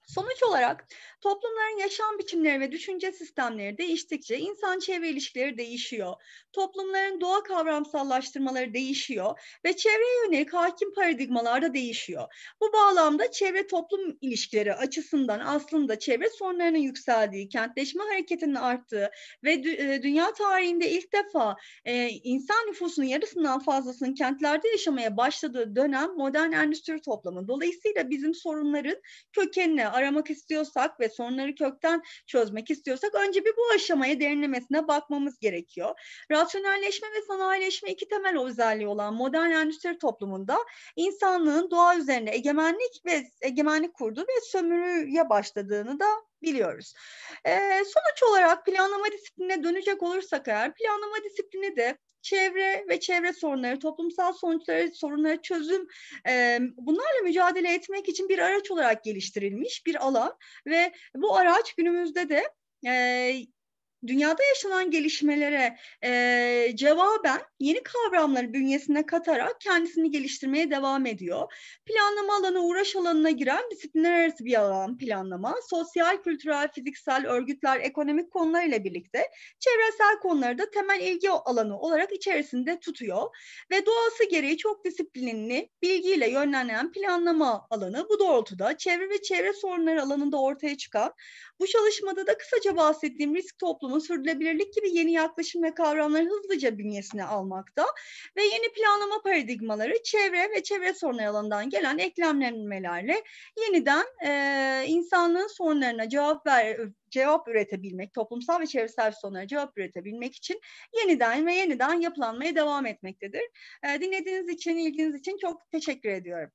Sonuç olarak toplumların yaşam biçimleri ve düşünce sistemleri değiştikçe insan-çevre ilişkileri değişiyor. Toplumların doğa kavramsallaştırmaları değişiyor ve çevreye yönelik hakim paradigmalar da değişiyor. Bu bağlamda çevre-toplum ilişkileri açısından aslında çevre sorunlarının yükseldiği, kentleşme hareketinin arttığı ve dünya tarihinde ilk defa insan nüfusunun yarısından fazlasının kentlerde yaşamaya başladığı dönem modern endüstri toplumu. Dolayısıyla bizim sorunların kökenini aramak istiyorsak ve sorunları kökten çözmek istiyorsak önce bir bu aşamaya derinlemesine bakmamız gerekiyor. Rasyonelleşme ve sanayileşme iki temel özelliği olan modern endüstri toplumunda insanlığın doğa üzerinde egemenlik kurduğu ve sömürüye başladığını da biliyoruz. Sonuç olarak planlama disiplinine dönecek olursak eğer, planlama disiplini de çevre ve çevre sorunları, toplumsal sorunlara çözüm, bunlarla mücadele etmek için bir araç olarak geliştirilmiş bir alan ve bu araç günümüzde de dünyada yaşanan gelişmelere cevaben yeni kavramları bünyesine katarak kendisini geliştirmeye devam ediyor. Planlama alanı uğraş alanına giren disiplinler arası bir alan planlama. Sosyal, kültürel, fiziksel, örgütler, ekonomik konularıyla birlikte çevresel konuları da temel ilgi alanı olarak içerisinde tutuyor. Ve doğası gereği çok disiplinli, bilgiyle yönlenen planlama alanı bu doğrultuda çevre ve çevre sorunları alanında ortaya çıkan, bu çalışmada da kısaca bahsettiğim risk toplumu, sürdürülebilirlik gibi yeni yaklaşım ve kavramları hızlıca bünyesine almakta ve yeni planlama paradigmaları çevre ve çevre sorunları alanından gelen eklemlenmelerle yeniden insanlığın sorunlarına cevap üretebilmek, toplumsal ve çevresel sorunlara cevap üretebilmek için yeniden yapılanmaya devam etmektedir. Dinlediğiniz için, ilginiz için çok teşekkür ediyorum.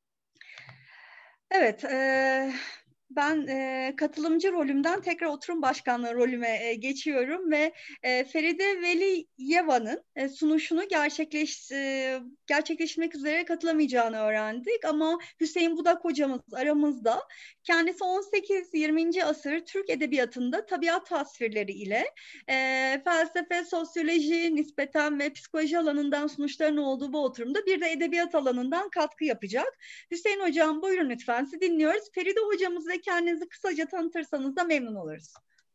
Evet, ben katılımcı rolümden tekrar oturum başkanlığı rolüme geçiyorum ve Feride Veliyeva'nın sunuşunu gerçekleştirmek üzere katılamayacağını öğrendik ama Hüseyin Budak hocamız aramızda. Kendisi 18-20. asır Türk edebiyatında tabiat tasvirleri ile felsefe, sosyoloji, nispeten ve psikoloji alanından sunuşların olduğu bu oturumda bir de edebiyat alanından katkı yapacak. Hüseyin hocam buyurun lütfen, sizi dinliyoruz. Feride hocamız ve kendinizi kısaca tanıtırsanız da memnun oluruz.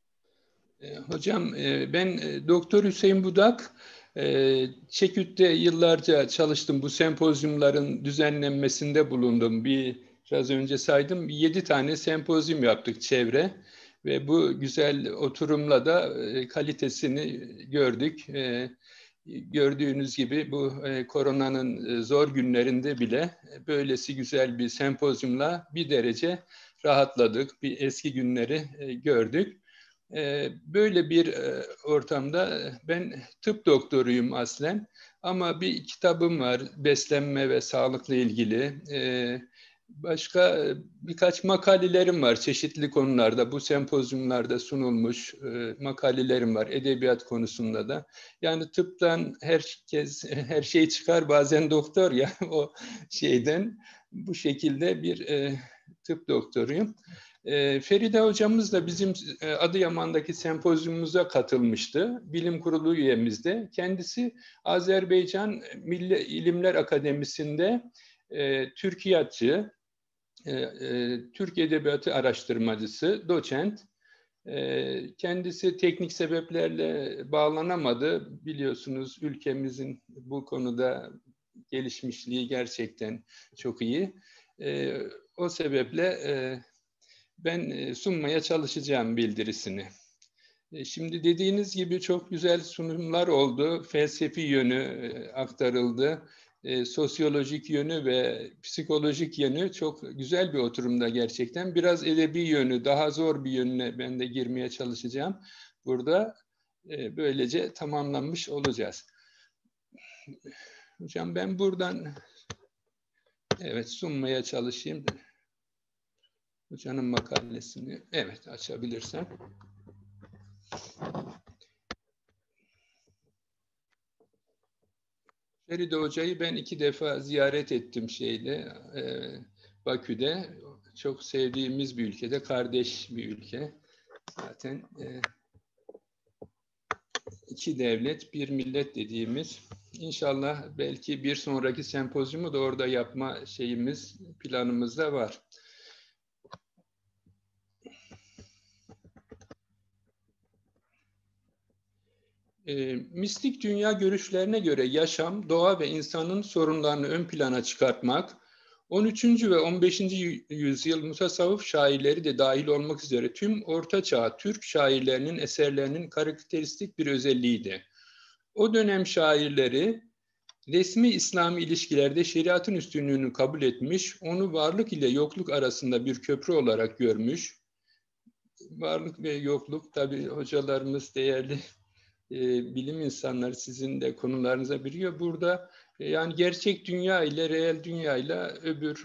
Hocam ben Doktor Hüseyin Budak. Çeküt'te yıllarca çalıştım. Bu sempozyumların düzenlenmesinde bulundum. Biraz önce saydım. 7 tane sempozyum yaptık çevre. Ve bu güzel oturumla da kalitesini gördük. Gördüğünüz gibi bu koronanın zor günlerinde bile böylesi güzel bir sempozyumla bir derece rahatladık. Bir eski günleri gördük. Böyle bir ortamda ben tıp doktoruyum aslen ama bir kitabım var beslenme ve sağlıkla ilgili. Başka birkaç makalelerim var çeşitli konularda. Bu sempozyumlarda sunulmuş makalelerim var edebiyat konusunda da. Yani tıptan her şey çıkar bazen doktor ya o şeyden bu şekilde bir tıp doktoruyum. Feride hocamız da bizim Adıyaman'daki sempozyumumuza katılmıştı. Bilim kurulu üyemizdi. Kendisi Azerbaycan Milli İlimler Akademisi'nde Türkiyatçı, Türk Edebiyatı araştırmacısı, doçent. Kendisi teknik sebeplerle bağlanamadı. Biliyorsunuz ülkemizin bu konuda gelişmişliği gerçekten çok iyi. O sebeple ben sunmaya çalışacağım bildirisini. Şimdi dediğiniz gibi çok güzel sunumlar oldu. Felsefi yönü aktarıldı. Sosyolojik yönü ve psikolojik yönü çok güzel bir oturumda gerçekten. Biraz edebi yönü, daha zor bir yönüne ben de girmeye çalışacağım. Burada böylece tamamlanmış olacağız. Hocam ben buradan sunmaya çalışayım. Hocanın makalesini açabilirsem. Feride Hoca'yı ben 2 defa ziyaret ettim Bakü'de. Çok sevdiğimiz bir ülkede, kardeş bir ülke. Zaten 2 devlet, 1 millet dediğimiz. İnşallah belki bir sonraki sempozyumu da orada yapma planımız da var. Mistik dünya görüşlerine göre yaşam, doğa ve insanın sorunlarını ön plana çıkartmak, 13. ve 15. yüzyıl mutasavvıf şairleri de dahil olmak üzere tüm Orta Çağ Türk şairlerinin eserlerinin karakteristik bir özelliğiydi. O dönem şairleri resmi İslami ilişkilerde şeriatın üstünlüğünü kabul etmiş, onu varlık ile yokluk arasında bir köprü olarak görmüş. Varlık ve yokluk, tabii hocalarımız, değerli bilim insanları sizin de konularınıza biliyor. Burada yani gerçek dünya ile reel dünya ile öbür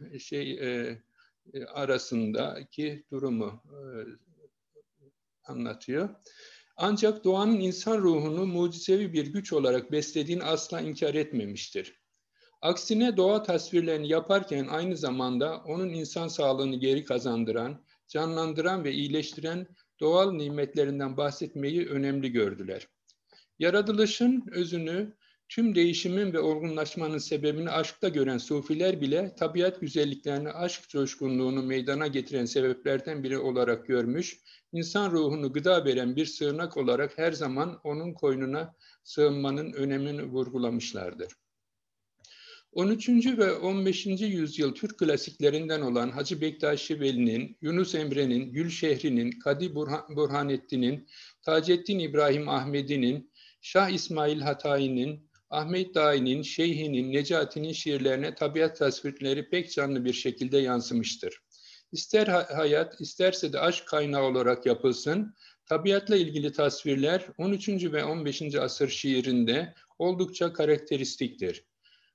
arasındaki durumu anlatıyor. Ancak doğanın insan ruhunu mucizevi bir güç olarak beslediğini asla inkar etmemiştir. Aksine doğa tasvirlerini yaparken aynı zamanda onun insan sağlığını geri kazandıran, canlandıran ve iyileştiren doğal nimetlerinden bahsetmeyi önemli gördüler. Yaratılışın özünü, tüm değişimin ve olgunlaşmanın sebebini aşkta gören sufiler bile tabiat güzelliklerini, aşk coşkunluğunu meydana getiren sebeplerden biri olarak görmüş, insan ruhunu gıda veren bir sığınak olarak her zaman onun koynuna sığınmanın önemini vurgulamışlardır. 13. ve 15. yüzyıl Türk klasiklerinden olan Hacı Bektaşi Veli'nin, Yunus Emre'nin, Gülşehri'nin, Kadi Burhanettin'in, Taceddin İbrahim Ahmedi'nin, Şah İsmail Hatayi'nin, Ahmet Dai'nin, Şeyhi'nin, Necati'nin şiirlerine tabiat tasvirleri pek canlı bir şekilde yansımıştır. İster hayat, isterse de aşk kaynağı olarak yapılsın, tabiatla ilgili tasvirler 13. ve 15. asır şiirinde oldukça karakteristiktir.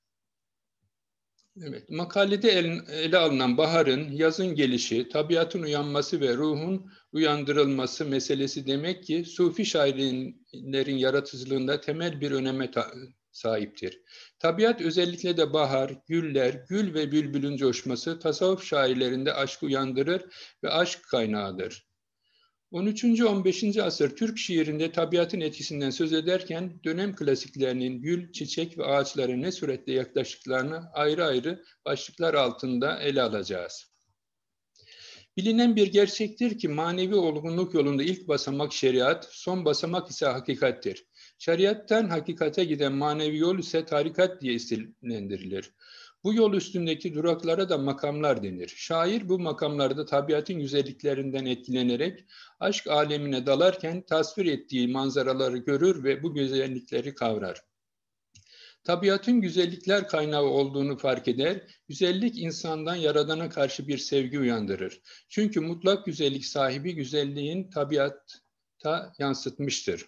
Evet, makalede ele alınan baharın, yazın gelişi, tabiatın uyanması ve ruhun uyandırılması meselesi demek ki Sufi şairlerin yaratıcılığında temel bir öneme sahiptir. Tabiat özellikle de bahar, güller, gül ve bülbülün coşması tasavvuf şairlerinde aşkı uyandırır ve aşk kaynağıdır. 13. 15. asır Türk şiirinde tabiatın etkisinden söz ederken dönem klasiklerinin gül, çiçek ve ağaçlara ne suretle yaklaştıklarını ayrı ayrı başlıklar altında ele alacağız. Bilinen bir gerçektir ki manevi olgunluk yolunda ilk basamak şeriat, son basamak ise hakikattir. Şeriattan hakikate giden manevi yol ise tarikat diye isimlendirilir. Bu yol üstündeki duraklara da makamlar denir. Şair bu makamlarda tabiatın güzelliklerinden etkilenerek aşk alemine dalarken tasvir ettiği manzaraları görür ve bu güzellikleri kavrar. Tabiatın güzellikler kaynağı olduğunu fark eder, güzellik insandan Yaradan'a karşı bir sevgi uyandırır. Çünkü mutlak güzellik sahibi güzelliğin tabiata yansıtmıştır.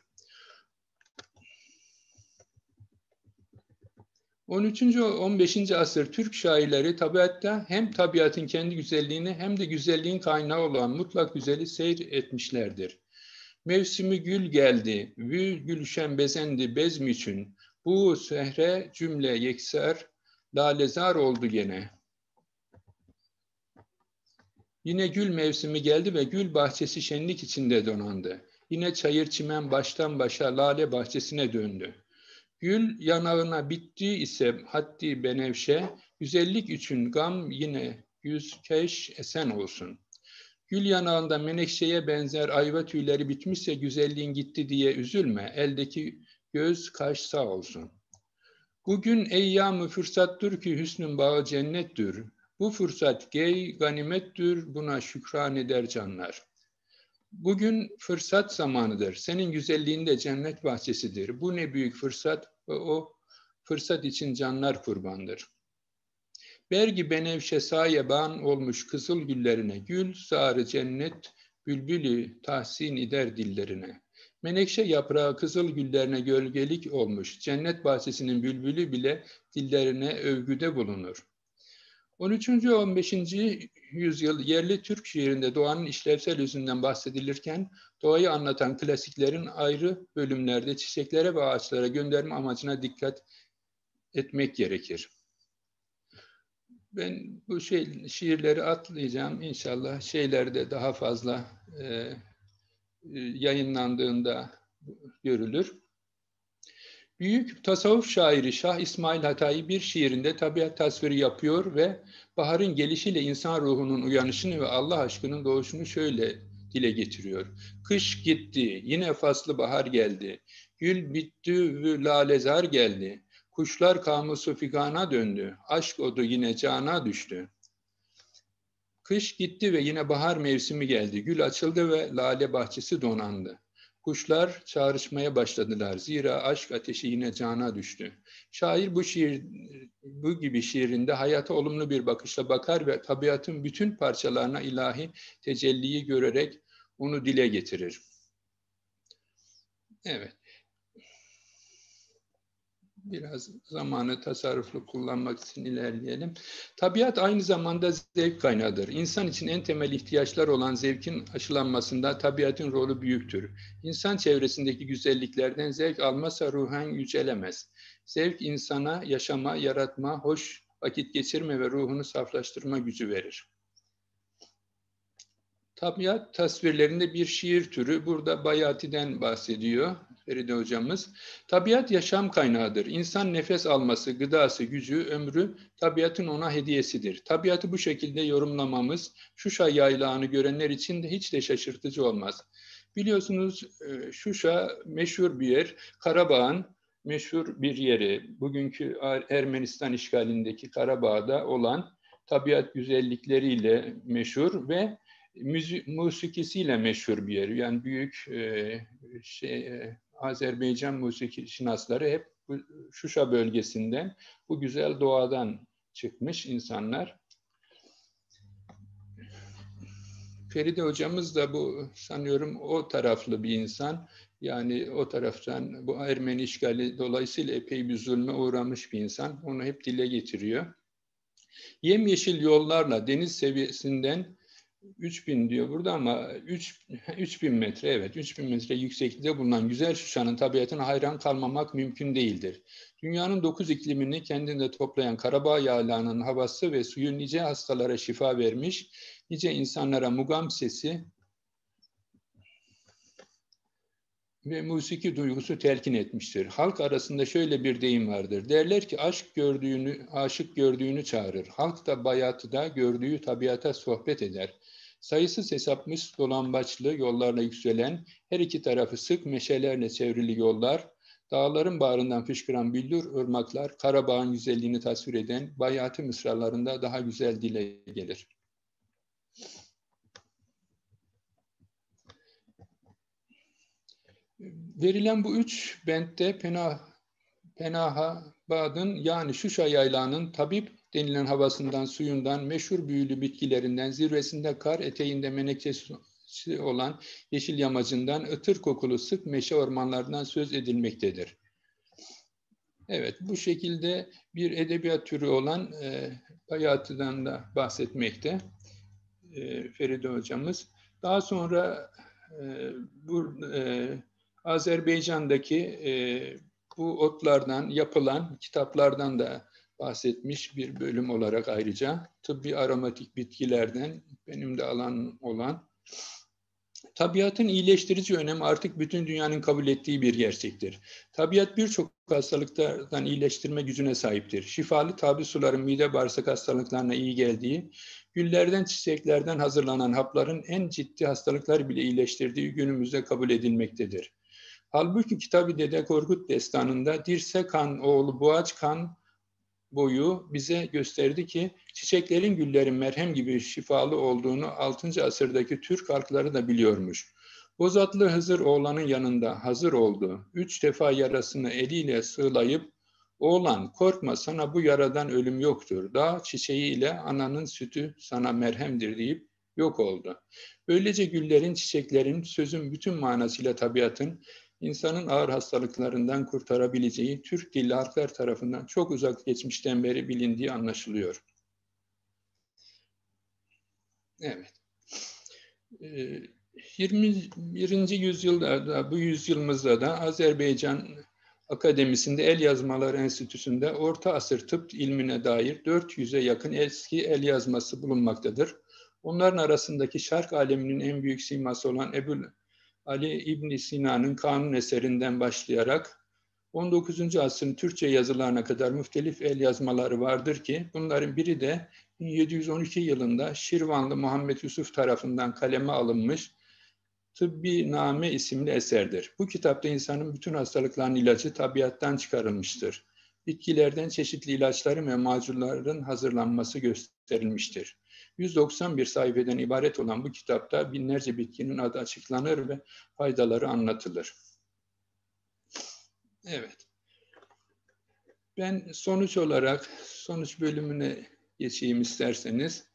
13. 15. asır Türk şairleri tabiatta hem tabiatın kendi güzelliğini hem de güzelliğin kaynağı olan mutlak güzeli seyir etmişlerdir. Mevsimi gül geldi, gülşen bezendi bezm için, bu sehre cümle yekser, lalezar oldu gene. Yine gül mevsimi geldi ve gül bahçesi şenlik içinde donandı. Yine çayır çimen baştan başa lale bahçesine döndü. Gül yanağına bitti ise haddi benevşe, güzellik için gam yine yüzkeş esen olsun. Gül yanağında menekşeye benzer ayva tüyleri bitmişse güzelliğin gitti diye üzülme, eldeki göz kaş sağ olsun. Bugün eyyam-ı fırsattır ki hüsnün bağı cennettir. Bu fırsat gey ganimettir, buna şükran eder canlar. Bugün fırsat zamanıdır. Senin güzelliğin de cennet bahçesidir. Bu ne büyük fırsat ve o fırsat için canlar kurbandır. Bergi benevşe sayeban olmuş kızıl güllerine, gül sarı cennet bülbülü tahsin eder dillerine. Menekşe yaprağı kızıl güllerine gölgelik olmuş, cennet bahçesinin bülbülü bile dillerine övgüde bulunur. 13. 15. yüzyıl yerli Türk şiirinde doğanın işlevsel yüzünden bahsedilirken doğayı anlatan klasiklerin ayrı bölümlerde çiçeklere ve ağaçlara gönderme amacına dikkat etmek gerekir. Ben bu şiirleri atlayacağım. İnşallah şeylerde daha fazla yayınlandığında görülür. Büyük tasavvuf şairi Şah İsmail Hatayi bir şiirinde tabiat tasviri yapıyor ve baharın gelişiyle insan ruhunun uyanışını ve Allah aşkının doğuşunu şöyle dile getiriyor. Kış gitti, yine faslı bahar geldi. Gül bitti ve lalezar geldi. Kuşlar kamusu figana döndü. Aşk odu yine cana düştü. Kış gitti ve yine bahar mevsimi geldi. Gül açıldı ve lale bahçesi donandı. Kuşlar çağrışmaya başladılar. Zira aşk ateşi yine cana düştü. Şair bu gibi şiirinde hayata olumlu bir bakışla bakar ve tabiatın bütün parçalarına ilahi tecelliyi görerek onu dile getirir. Evet. Biraz zamanı tasarruflu kullanmak için ilerleyelim. Tabiat aynı zamanda zevk kaynağıdır. İnsan için en temel ihtiyaçlar olan zevkin aşılanmasında tabiatın rolü büyüktür. İnsan çevresindeki güzelliklerden zevk almazsa ruhen yücelemez. Zevk insana yaşama, yaratma, hoş vakit geçirme ve ruhunu saflaştırma gücü verir. Tabiat tasvirlerinde bir şiir türü. Burada Bayati'den bahsediyor Feride hocamız. Tabiat yaşam kaynağıdır. İnsan nefes alması, gıdası, gücü, ömrü tabiatın ona hediyesidir. Tabiatı bu şekilde yorumlamamız Şuşa yaylağını görenler için de hiç de şaşırtıcı olmaz. Biliyorsunuz Şuşa meşhur bir yer. Karabağ'ın meşhur bir yeri. Bugünkü Ermenistan işgalindeki Karabağ'da olan tabiat güzellikleriyle meşhur ve musikisiyle meşhur bir yer. Yani büyük Azerbaycan musiki şinasları hep bu Şuşa bölgesinden, bu güzel doğadan çıkmış insanlar. Feride hocamız da bu sanıyorum o taraflı bir insan. Yani o taraftan bu Ermeni işgali dolayısıyla epey bir zulme uğramış bir insan. Onu hep dile getiriyor. Yemyeşil yollarla deniz seviyesinden 3000 diyor burada ama 3000 metre, evet 3000 metre yükseklikte bulunan güzel Şuşa'nın tabiatına hayran kalmamak mümkün değildir. Dünyanın 9 iklimini kendinde toplayan Karabağ yaylağının havası ve suyu nice hastalara şifa vermiş, nice insanlara mugam sesi ve musiki duygusu telkin etmiştir. Halk arasında şöyle bir deyim vardır. Derler ki aşık gördüğünü çağırır. Halk da bayatıda gördüğü tabiata sohbet eder. Sayısız hesapmış dolambaçlı yollarla yükselen, her iki tarafı sık meşelerle çevrili yollar, dağların bağrından fışkıran billur ırmaklar, Karabağ'ın güzelliğini tasvir eden bayatı mısralarında daha güzel dile gelir. Verilen bu üç bentte Penahabad'ın yani Şuşa yaylağının tabip denilen havasından, suyundan, meşhur büyülü bitkilerinden, zirvesinde kar eteğinde menekşesi olan yeşil yamacından, ıtır kokulu sık meşe ormanlarından söz edilmektedir. Evet, bu şekilde bir edebiyat türü olan Bayatı'dan da bahsetmekte Feride hocamız. Daha sonra Azerbaycan'daki bu otlardan yapılan kitaplardan da bahsetmiş bir bölüm olarak ayrıca tıbbi aromatik bitkilerden benim de alanım olan. Tabiatın iyileştirici önemi artık bütün dünyanın kabul ettiği bir gerçektir. Tabiat birçok hastalıklardan iyileştirme gücüne sahiptir. Şifalı tabi suların mide bağırsak hastalıklarına iyi geldiği, güllerden, çiçeklerden hazırlanan hapların en ciddi hastalıkları bile iyileştirdiği günümüzde kabul edilmektedir. Halbuki Kitab-ı Dede Korkut destanında Dirse kan oğlu Boğaç kan boyu bize gösterdi ki çiçeklerin, güllerin merhem gibi şifalı olduğunu 6. asırdaki Türk halkları da biliyormuş. Bozatlı Hızır oğlanın yanında hazır oldu. 3 defa yarasını eliyle sığlayıp oğlan korkma sana bu yaradan ölüm yoktur. Dağ çiçeği ile ananın sütü sana merhemdir deyip yok oldu. Böylece güllerin, çiçeklerin, sözün bütün manasıyla tabiatın insanın ağır hastalıklarından kurtarabileceği Türk dilli halklar tarafından çok uzak geçmişten beri bilindiği anlaşılıyor. Evet. 21. yüzyılda, bu yüzyılımızda da Azerbaycan Akademisi'nde El Yazmaları Enstitüsü'nde Orta Asır tıp ilmine dair 400'e yakın eski el yazması bulunmaktadır. Onların arasındaki Şark aleminin en büyük siması olan Ali İbn Sina'nın Kanun eserinden başlayarak 19. asrın Türkçe yazılarına kadar muhtelif el yazmaları vardır ki bunların biri de 1712 yılında Şirvanlı Muhammed Yusuf tarafından kaleme alınmış Tıbbi Name isimli eserdir. Bu kitapta insanın bütün hastalıklarının ilacı tabiattan çıkarılmıştır. Bitkilerden çeşitli ilaçların ve macunların hazırlanması gösterilmiştir. 191 sayfeden ibaret olan bu kitapta binlerce bitkinin adı açıklanır ve faydaları anlatılır. Evet. Ben sonuç olarak sonuç bölümüne geçeyim isterseniz.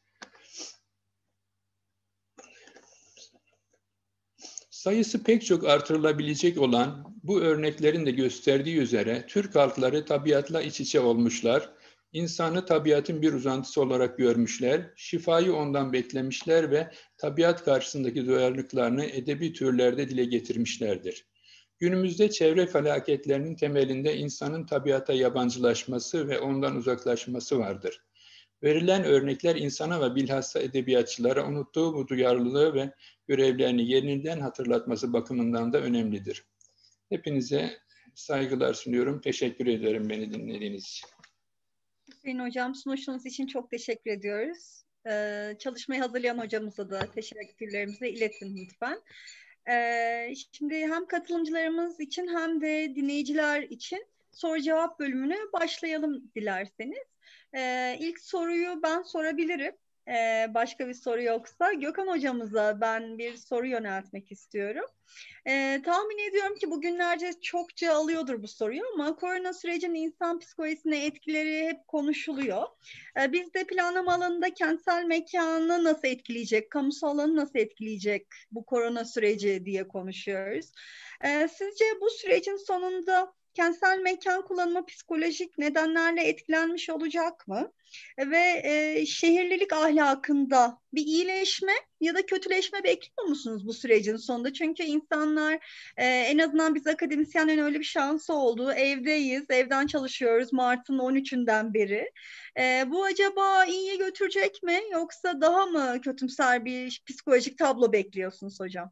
Sayısı pek çok artırılabilecek olan bu örneklerin de gösterdiği üzere Türk halkları tabiatla iç içe olmuşlar, insanı tabiatın bir uzantısı olarak görmüşler, şifayı ondan beklemişler ve tabiat karşısındaki duyarlılıklarını edebi türlerde dile getirmişlerdir. Günümüzde çevre felaketlerinin temelinde insanın tabiata yabancılaşması ve ondan uzaklaşması vardır. Verilen örnekler insana ve bilhassa edebiyatçılara unuttuğu bu duyarlılığı ve görevlerini yeniden hatırlatması bakımından da önemlidir. Hepinize saygılar sunuyorum. Teşekkür ederim beni dinlediğiniz için. Hüseyin Hocam, sunuşunuz için çok teşekkür ediyoruz. Çalışmayı hazırlayan hocamıza da teşekkürlerimizi iletin lütfen. Şimdi hem katılımcılarımız için hem de dinleyiciler için soru-cevap bölümüne başlayalım dilerseniz. İlk soruyu ben sorabilirim. Başka bir soru yoksa Gökhan hocamıza ben bir soru yöneltmek istiyorum. Tahmin ediyorum ki bugünlerce çokça alıyordur bu soruyu ama korona sürecinin insan psikolojisine etkileri hep konuşuluyor. Biz de planlama alanında kentsel mekanı nasıl etkileyecek, kamusal alanı nasıl etkileyecek bu korona süreci diye konuşuyoruz. Sizce bu sürecin sonunda kentsel mekan kullanımı psikolojik nedenlerle etkilenmiş olacak mı? Ve şehirlilik ahlakında bir iyileşme ya da kötüleşme bekliyor musunuz bu sürecin sonunda? Çünkü insanlar en azından biz akademisyenlerin öyle bir şansı oldu. Evdeyiz, evden çalışıyoruz Mart'ın 13'ünden beri. Bu acaba iyiye götürecek mi yoksa daha mı kötümser bir psikolojik tablo bekliyorsunuz hocam?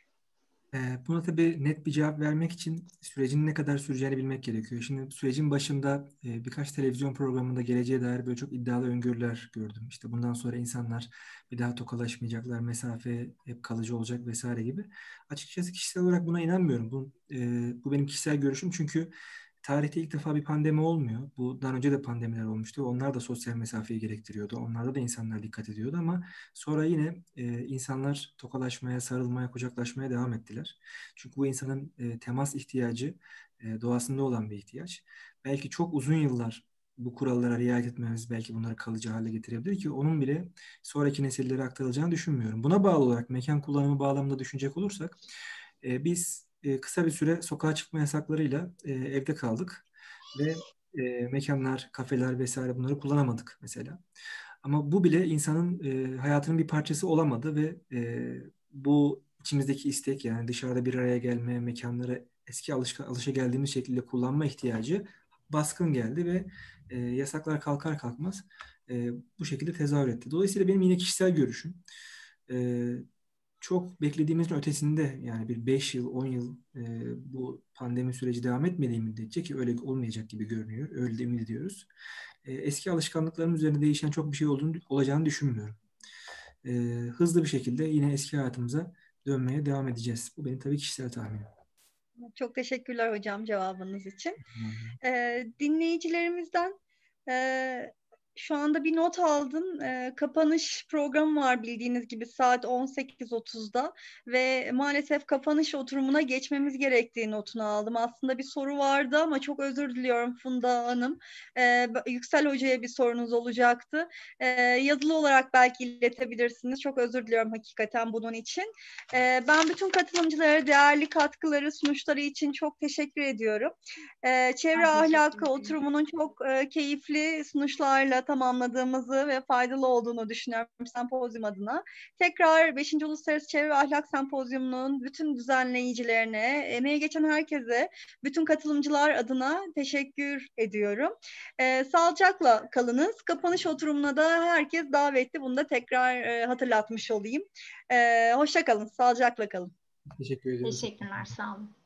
Buna tabii net bir cevap vermek için sürecin ne kadar süreceğini bilmek gerekiyor. Şimdi sürecin başında birkaç televizyon programında geleceğe dair böyle çok iddialı öngörüler gördüm. İşte bundan sonra insanlar bir daha tokalaşmayacaklar, mesafe hep kalıcı olacak vesaire gibi. Açıkçası kişisel olarak buna inanmıyorum. Bu benim kişisel görüşüm çünkü tarihte ilk defa bir pandemi olmuyor. Bundan önce de pandemiler olmuştu. Onlar da sosyal mesafeyi gerektiriyordu. Onlarda da insanlar dikkat ediyordu ama sonra yine insanlar tokalaşmaya, sarılmaya, kucaklaşmaya devam ettiler. Çünkü bu insanın temas ihtiyacı doğasında olan bir ihtiyaç. Belki çok uzun yıllar bu kurallara riayet etmemiz belki bunları kalıcı hale getirebilir ki onun bile sonraki nesillere aktarılacağını düşünmüyorum. Buna bağlı olarak mekan kullanımı bağlamında düşünecek olursak biz kısa bir süre sokağa çıkma yasaklarıyla evde kaldık ve mekanlar, kafeler vesaire bunları kullanamadık mesela. Ama bu bile insanın hayatının bir parçası olamadı ve bu içimizdeki istek yani dışarıda bir araya gelme, mekanları eski alışageldiğimiz şekilde kullanma ihtiyacı baskın geldi ve yasaklar kalkar kalkmaz bu şekilde tezahür etti. Dolayısıyla benim yine kişisel görüşüm çok beklediğimizin ötesinde yani bir 5 yıl, 10 yıl bu pandemi süreci devam etmediği müddetçe ki öyle olmayacak gibi görünüyor. Öyle de ümit ediyoruz. Eski alışkanlıkların üzerinde değişen çok bir şey olacağını düşünmüyorum. Hızlı bir şekilde yine eski hayatımıza dönmeye devam edeceğiz. Bu benim tabii kişisel tahminim. Çok teşekkürler hocam cevabınız için. Dinleyicilerimizden şu anda bir not aldım. Kapanış programı var bildiğiniz gibi saat 18.30'da ve maalesef kapanış oturumuna geçmemiz gerektiği notunu aldım. Aslında bir soru vardı ama çok özür diliyorum Funda Hanım. Yüksel Hoca'ya bir sorunuz olacaktı. Yazılı olarak belki iletebilirsiniz. Çok özür diliyorum hakikaten bunun için. Ben bütün katılımcılara değerli katkıları, sunuşları için çok teşekkür ediyorum. Çevre ahlakı oturumunun çok keyifli sunuşlarla tamamladığımızı ve faydalı olduğunu düşünüyorum sempozyum adına. Tekrar 5. Uluslararası Çevre ve Ahlak Sempozyumu'nun bütün düzenleyicilerine, emeğe geçen herkese, bütün katılımcılar adına teşekkür ediyorum. Sağlıcakla kalınız. Kapanış oturumuna da herkes davetli. Bunu da tekrar hatırlatmış olayım. Hoşça kalın, sağlıcakla kalın. Teşekkür ediyoruz. Teşekkürler, sağ olun.